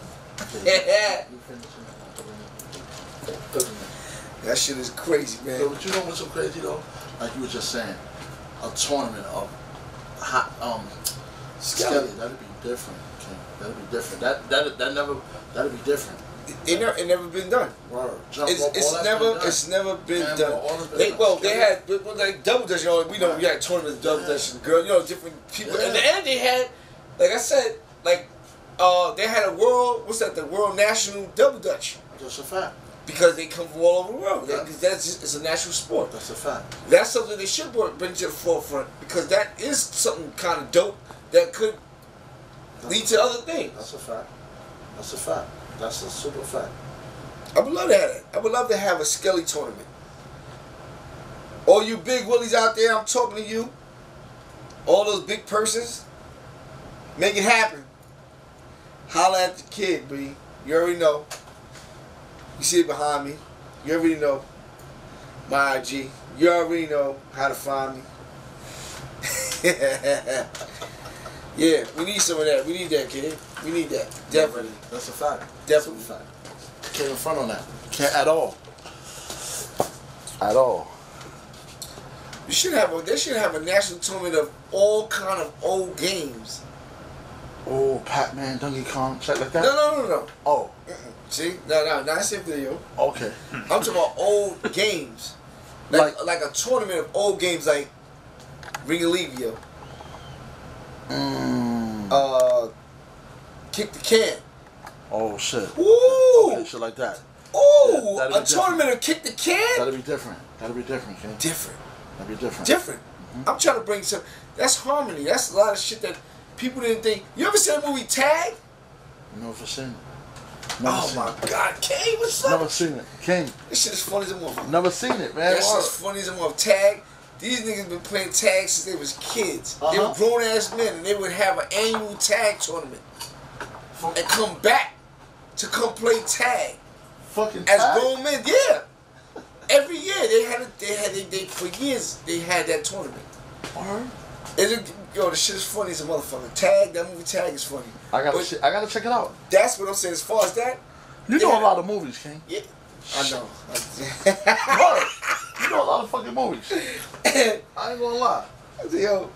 S1: That shit is crazy, man.
S2: So, but you know what's so crazy though? Like you were just saying, a tournament of hot Skelly. That'd be different. Okay? That'd be different. That'd be different.
S1: It never been done.
S2: Word.
S1: It's never been done. They had like double dutch. We know we had tournaments, double dutch, girl. Different people.
S2: Yeah.
S1: In the end, they had, like I said, like they had a world. What's that? The world national double dutch.
S2: That's a fact.
S1: Because they come from all over the world. It's a national sport.
S2: That's a fact.
S1: That's something they should bring to the forefront because that is something kind of dope that could lead to other things.
S2: That's a fact. That's a fact. That's a super fact.
S1: I would love to have it. I would love to have a Skelly tournament. All you big willies out there, I'm talking to you. All those big persons, make it happen. Holla at the kid, B. You already know. You see it behind me. You already know. My IG. You already know how to find me. Yeah, we need some of that. We need that, kid. We need that. Definitely.
S2: That's a fact.
S1: Definitely.
S2: That's a fact. Can't in front on that. Can't at all. At all.
S1: They should have a national tournament of all kind of old games.
S2: Oh, Pac-Man, Donkey Kong, shit like that?
S1: No.
S2: Oh.
S1: See? No, not a video.
S2: Okay.
S1: I'm talking about old games. Like a tournament of old games like Ring of Levio. Kick the can.
S2: Oh shit.
S1: Ooh.
S2: Okay, shit like that.
S1: Ooh,
S2: Yeah,
S1: a tournament of kick the can.
S2: That'll be different. That'll be different, King.
S1: Different.
S2: That'll be different.
S1: Different. I'm trying to bring some. That's harmony. That's a lot of shit that people didn't think. You ever seen the movie Tag?
S2: Never seen it.
S1: Oh my God, Kane, what's up?
S2: Never seen it. King.
S1: This shit is funny as a motherfucker.
S2: Never seen it, man.
S1: That shit is funny as a motherfucker. Tag. These niggas been playing tag since they was kids. They were grown ass men, and they would have an annual tag tournament and come back to come play tag.
S2: Fucking
S1: as
S2: tag?
S1: grown men. Yeah. Every year they for years they had that tournament. Yo, the shit is funny as a motherfucker. Tag, that movie Tag is funny.
S2: I gotta check it out.
S1: That's what I'm saying. As far as that,
S2: you know a lot of movies, King.
S1: Yeah, I know.
S2: You know a lot of fucking movies. I ain't gonna lie.
S1: Yo,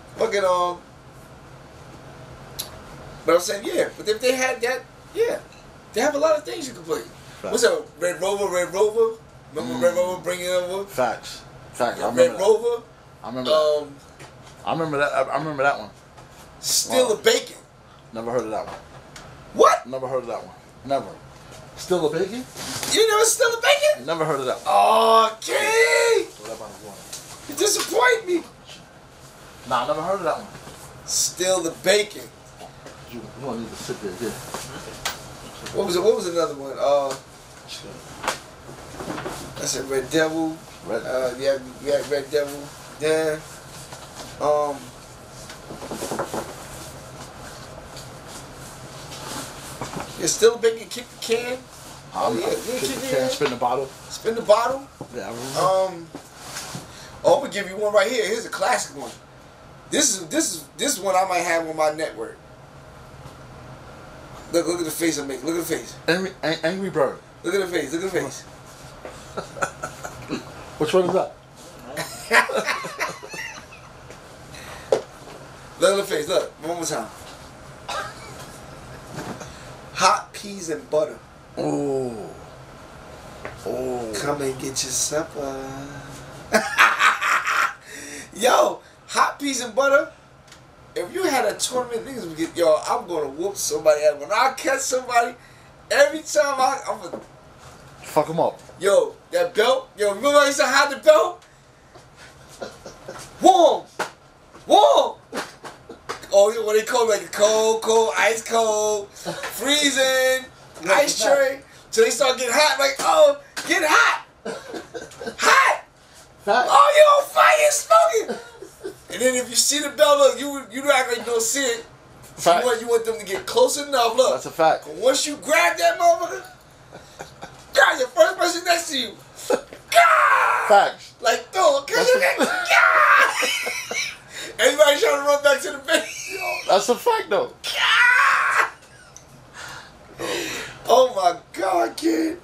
S1: fucking But I'm saying, yeah. But if they had that, yeah. They have a lot of things you can play.
S2: Facts.
S1: What's up, Red Rover? Remember Red Rover bringing it over?
S2: Facts. I remember
S1: Red
S2: that.
S1: Rover.
S2: I remember that. I remember that one.
S1: Still a Bacon.
S2: Never heard of that one.
S1: What?
S2: Never heard of that one. Never. Still a Bacon?
S1: You never Still a Bacon?
S2: Never heard of that one.
S1: Okay. You disappoint me.
S2: Nah, I never heard of that one.
S1: Still the Bacon.
S2: You want need to sit there, yeah.
S1: What was another one? I said Red Devil. Yeah, we had Red Devil. Yeah. Yeah, Still a Bacon. Kick the can.
S2: Kick the can. Spin the bottle.
S1: Spin the bottle.
S2: Yeah, I remember.
S1: I'm gonna give you one right here. Here's a classic one. This is one I might have on my network. Look at the face I make. Look at the face.
S2: Angry Bird.
S1: Look at the face. Look at the face.
S2: Which one is that?
S1: Look at the face. Look. One more time. Hot peas and butter.
S2: Oh.
S1: Come and get your supper. Yo, hot peas and butter. If you had a tournament, niggas would get, yo, I'm gonna whoop somebody. When I catch somebody, every time I'm gonna
S2: fuck them up.
S1: Yo, that belt. Yo, remember I used to hide the belt? Warm. Oh, what they call it, like cold, ice cold, freezing, ice tray. So they start getting hot, like, oh, get hot. Hot. Oh, you on fire, smoking. And then if you see the belt, look, you act like you don't see it. You want them to get close enough, look.
S2: That's a fact.
S1: Once you grab that motherfucker, God, your first person next to you. God!
S2: Facts.
S1: Like, throw it. God! Everybody trying to run back to the base.
S2: That's a fact, though.
S1: God! Oh my God, kid.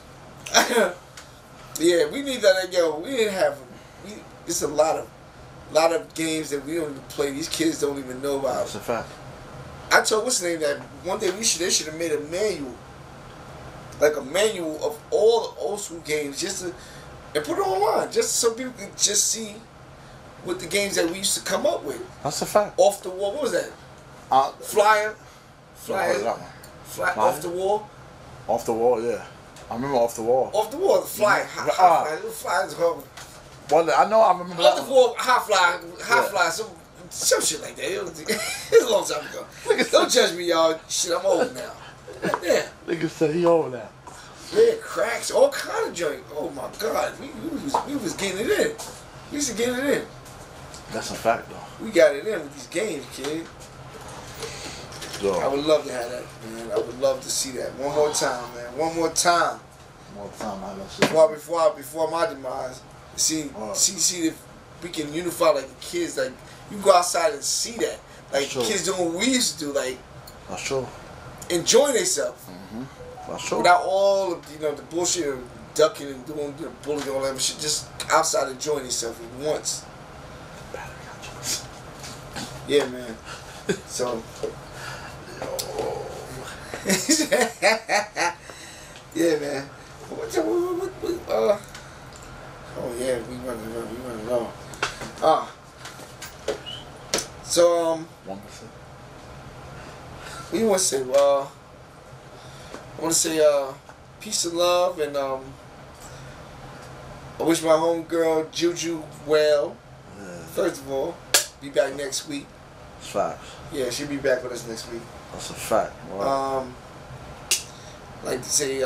S1: Yeah, we need that. Yo, we didn't have. It's a lot of games that we don't even play. These kids don't even know about.
S2: That's a fact.
S1: I told what's the name that one day they should have made a manual, like a manual of all the old school games, and put it online, just so people can just see what the games that we used to come up with.
S2: That's a fact.
S1: Off the wall. What was that? Flyer. Off the wall.
S2: Off the wall, yeah. I remember Off the Wall.
S1: Off the wall, the fly. High fly is horrible.
S2: Well, I remember
S1: that. Off the wall, high fly, some shit like that. It was a long time ago. Don't judge me, y'all. Shit, I'm old now. Yeah.
S2: Nigga said he old now.
S1: Yeah, cracks, all kind of joint. Oh my God, we was getting it in. We used to get it in.
S2: That's a fact, though.
S1: We got it in with these games, kid.
S2: Yo.
S1: I would love to have that, man. I would love to see that one more time, man. One more time. Before my demise. See if we can unify like the kids. Like you go outside and see that. Like kids doing what we used to do. Like
S2: that's true.
S1: Enjoying themselves.
S2: That's true.
S1: Without all of the bullshit of ducking and doing bullying and all that shit. Just outside enjoying themselves once. Yeah, man. So. Yeah, man. Oh yeah, we running low. So
S2: 1%.
S1: What do you want to say? I want to say peace and love, and I wish my homegirl Juju well. Yeah. First of all, be back next week.
S2: That's facts.
S1: Yeah, she'll be back with us next week.
S2: That's a fact. Wow.
S1: Like to say,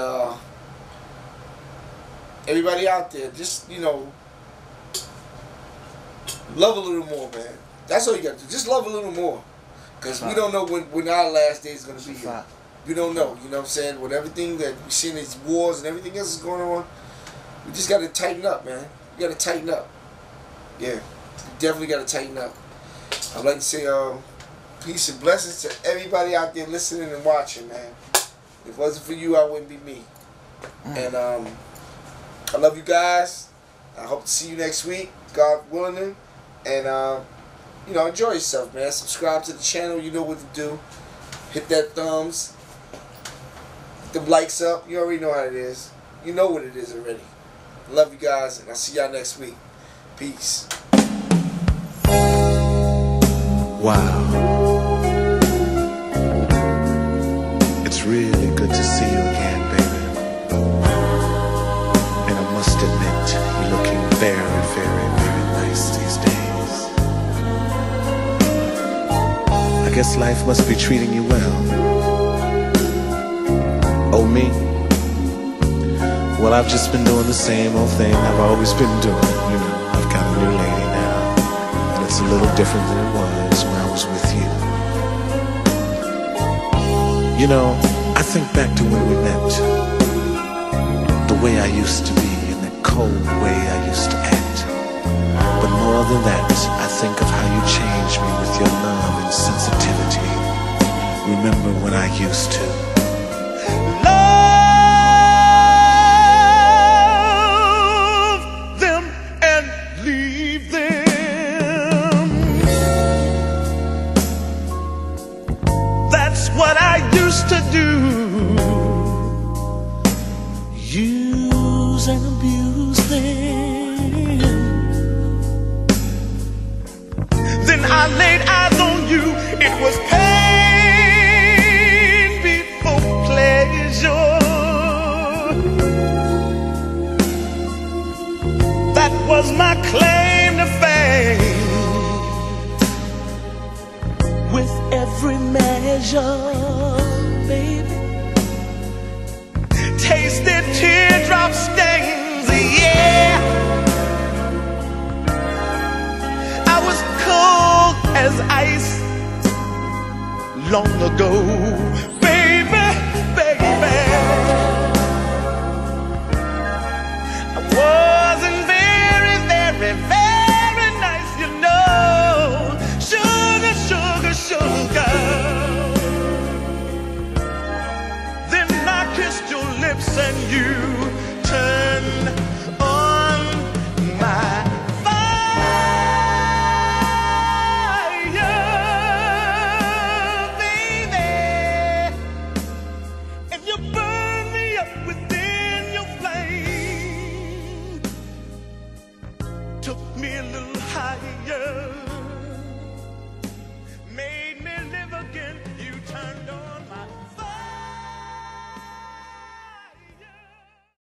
S1: everybody out there, just love a little more, man. That's all you got to do. Just love a little more, because we don't know when our last day is gonna be here. We don't know. You know what I'm saying? With everything that we see in these wars and everything else is going on, we just got to tighten up, man. We got to tighten up. Yeah, we definitely got to tighten up. I'd like to say peace and blessings to everybody out there listening and watching, man. If it wasn't for you, I wouldn't be me. And I love you guys. I hope to see you next week, God willing. And enjoy yourself, man. Subscribe to the channel. You know what to do. Hit that thumbs. them likes up. You already know how it is. You know what it is already. Love you guys, and I'll see y'all next week. Peace.
S4: Wow. It's really good to see you again, baby. And I must admit, you're looking very, very, very nice these days. I guess life must be treating you well. Oh, me? Well, I've just been doing the same old thing I've always been doing. You know, I've got a new lady now, and it's a little different than it was when I was with you. You know, I think back to when we met, the way I used to be and the cold way I used to act. But more than that, I think of how you changed me with your love and sensitivity. Remember when I used to what I used to do, use and abuse them. Then I laid eyes on you, it was pain before pleasure. That was my claim to fame. With every measure, baby, tasted teardrop stains, yeah. I was cold as ice long ago.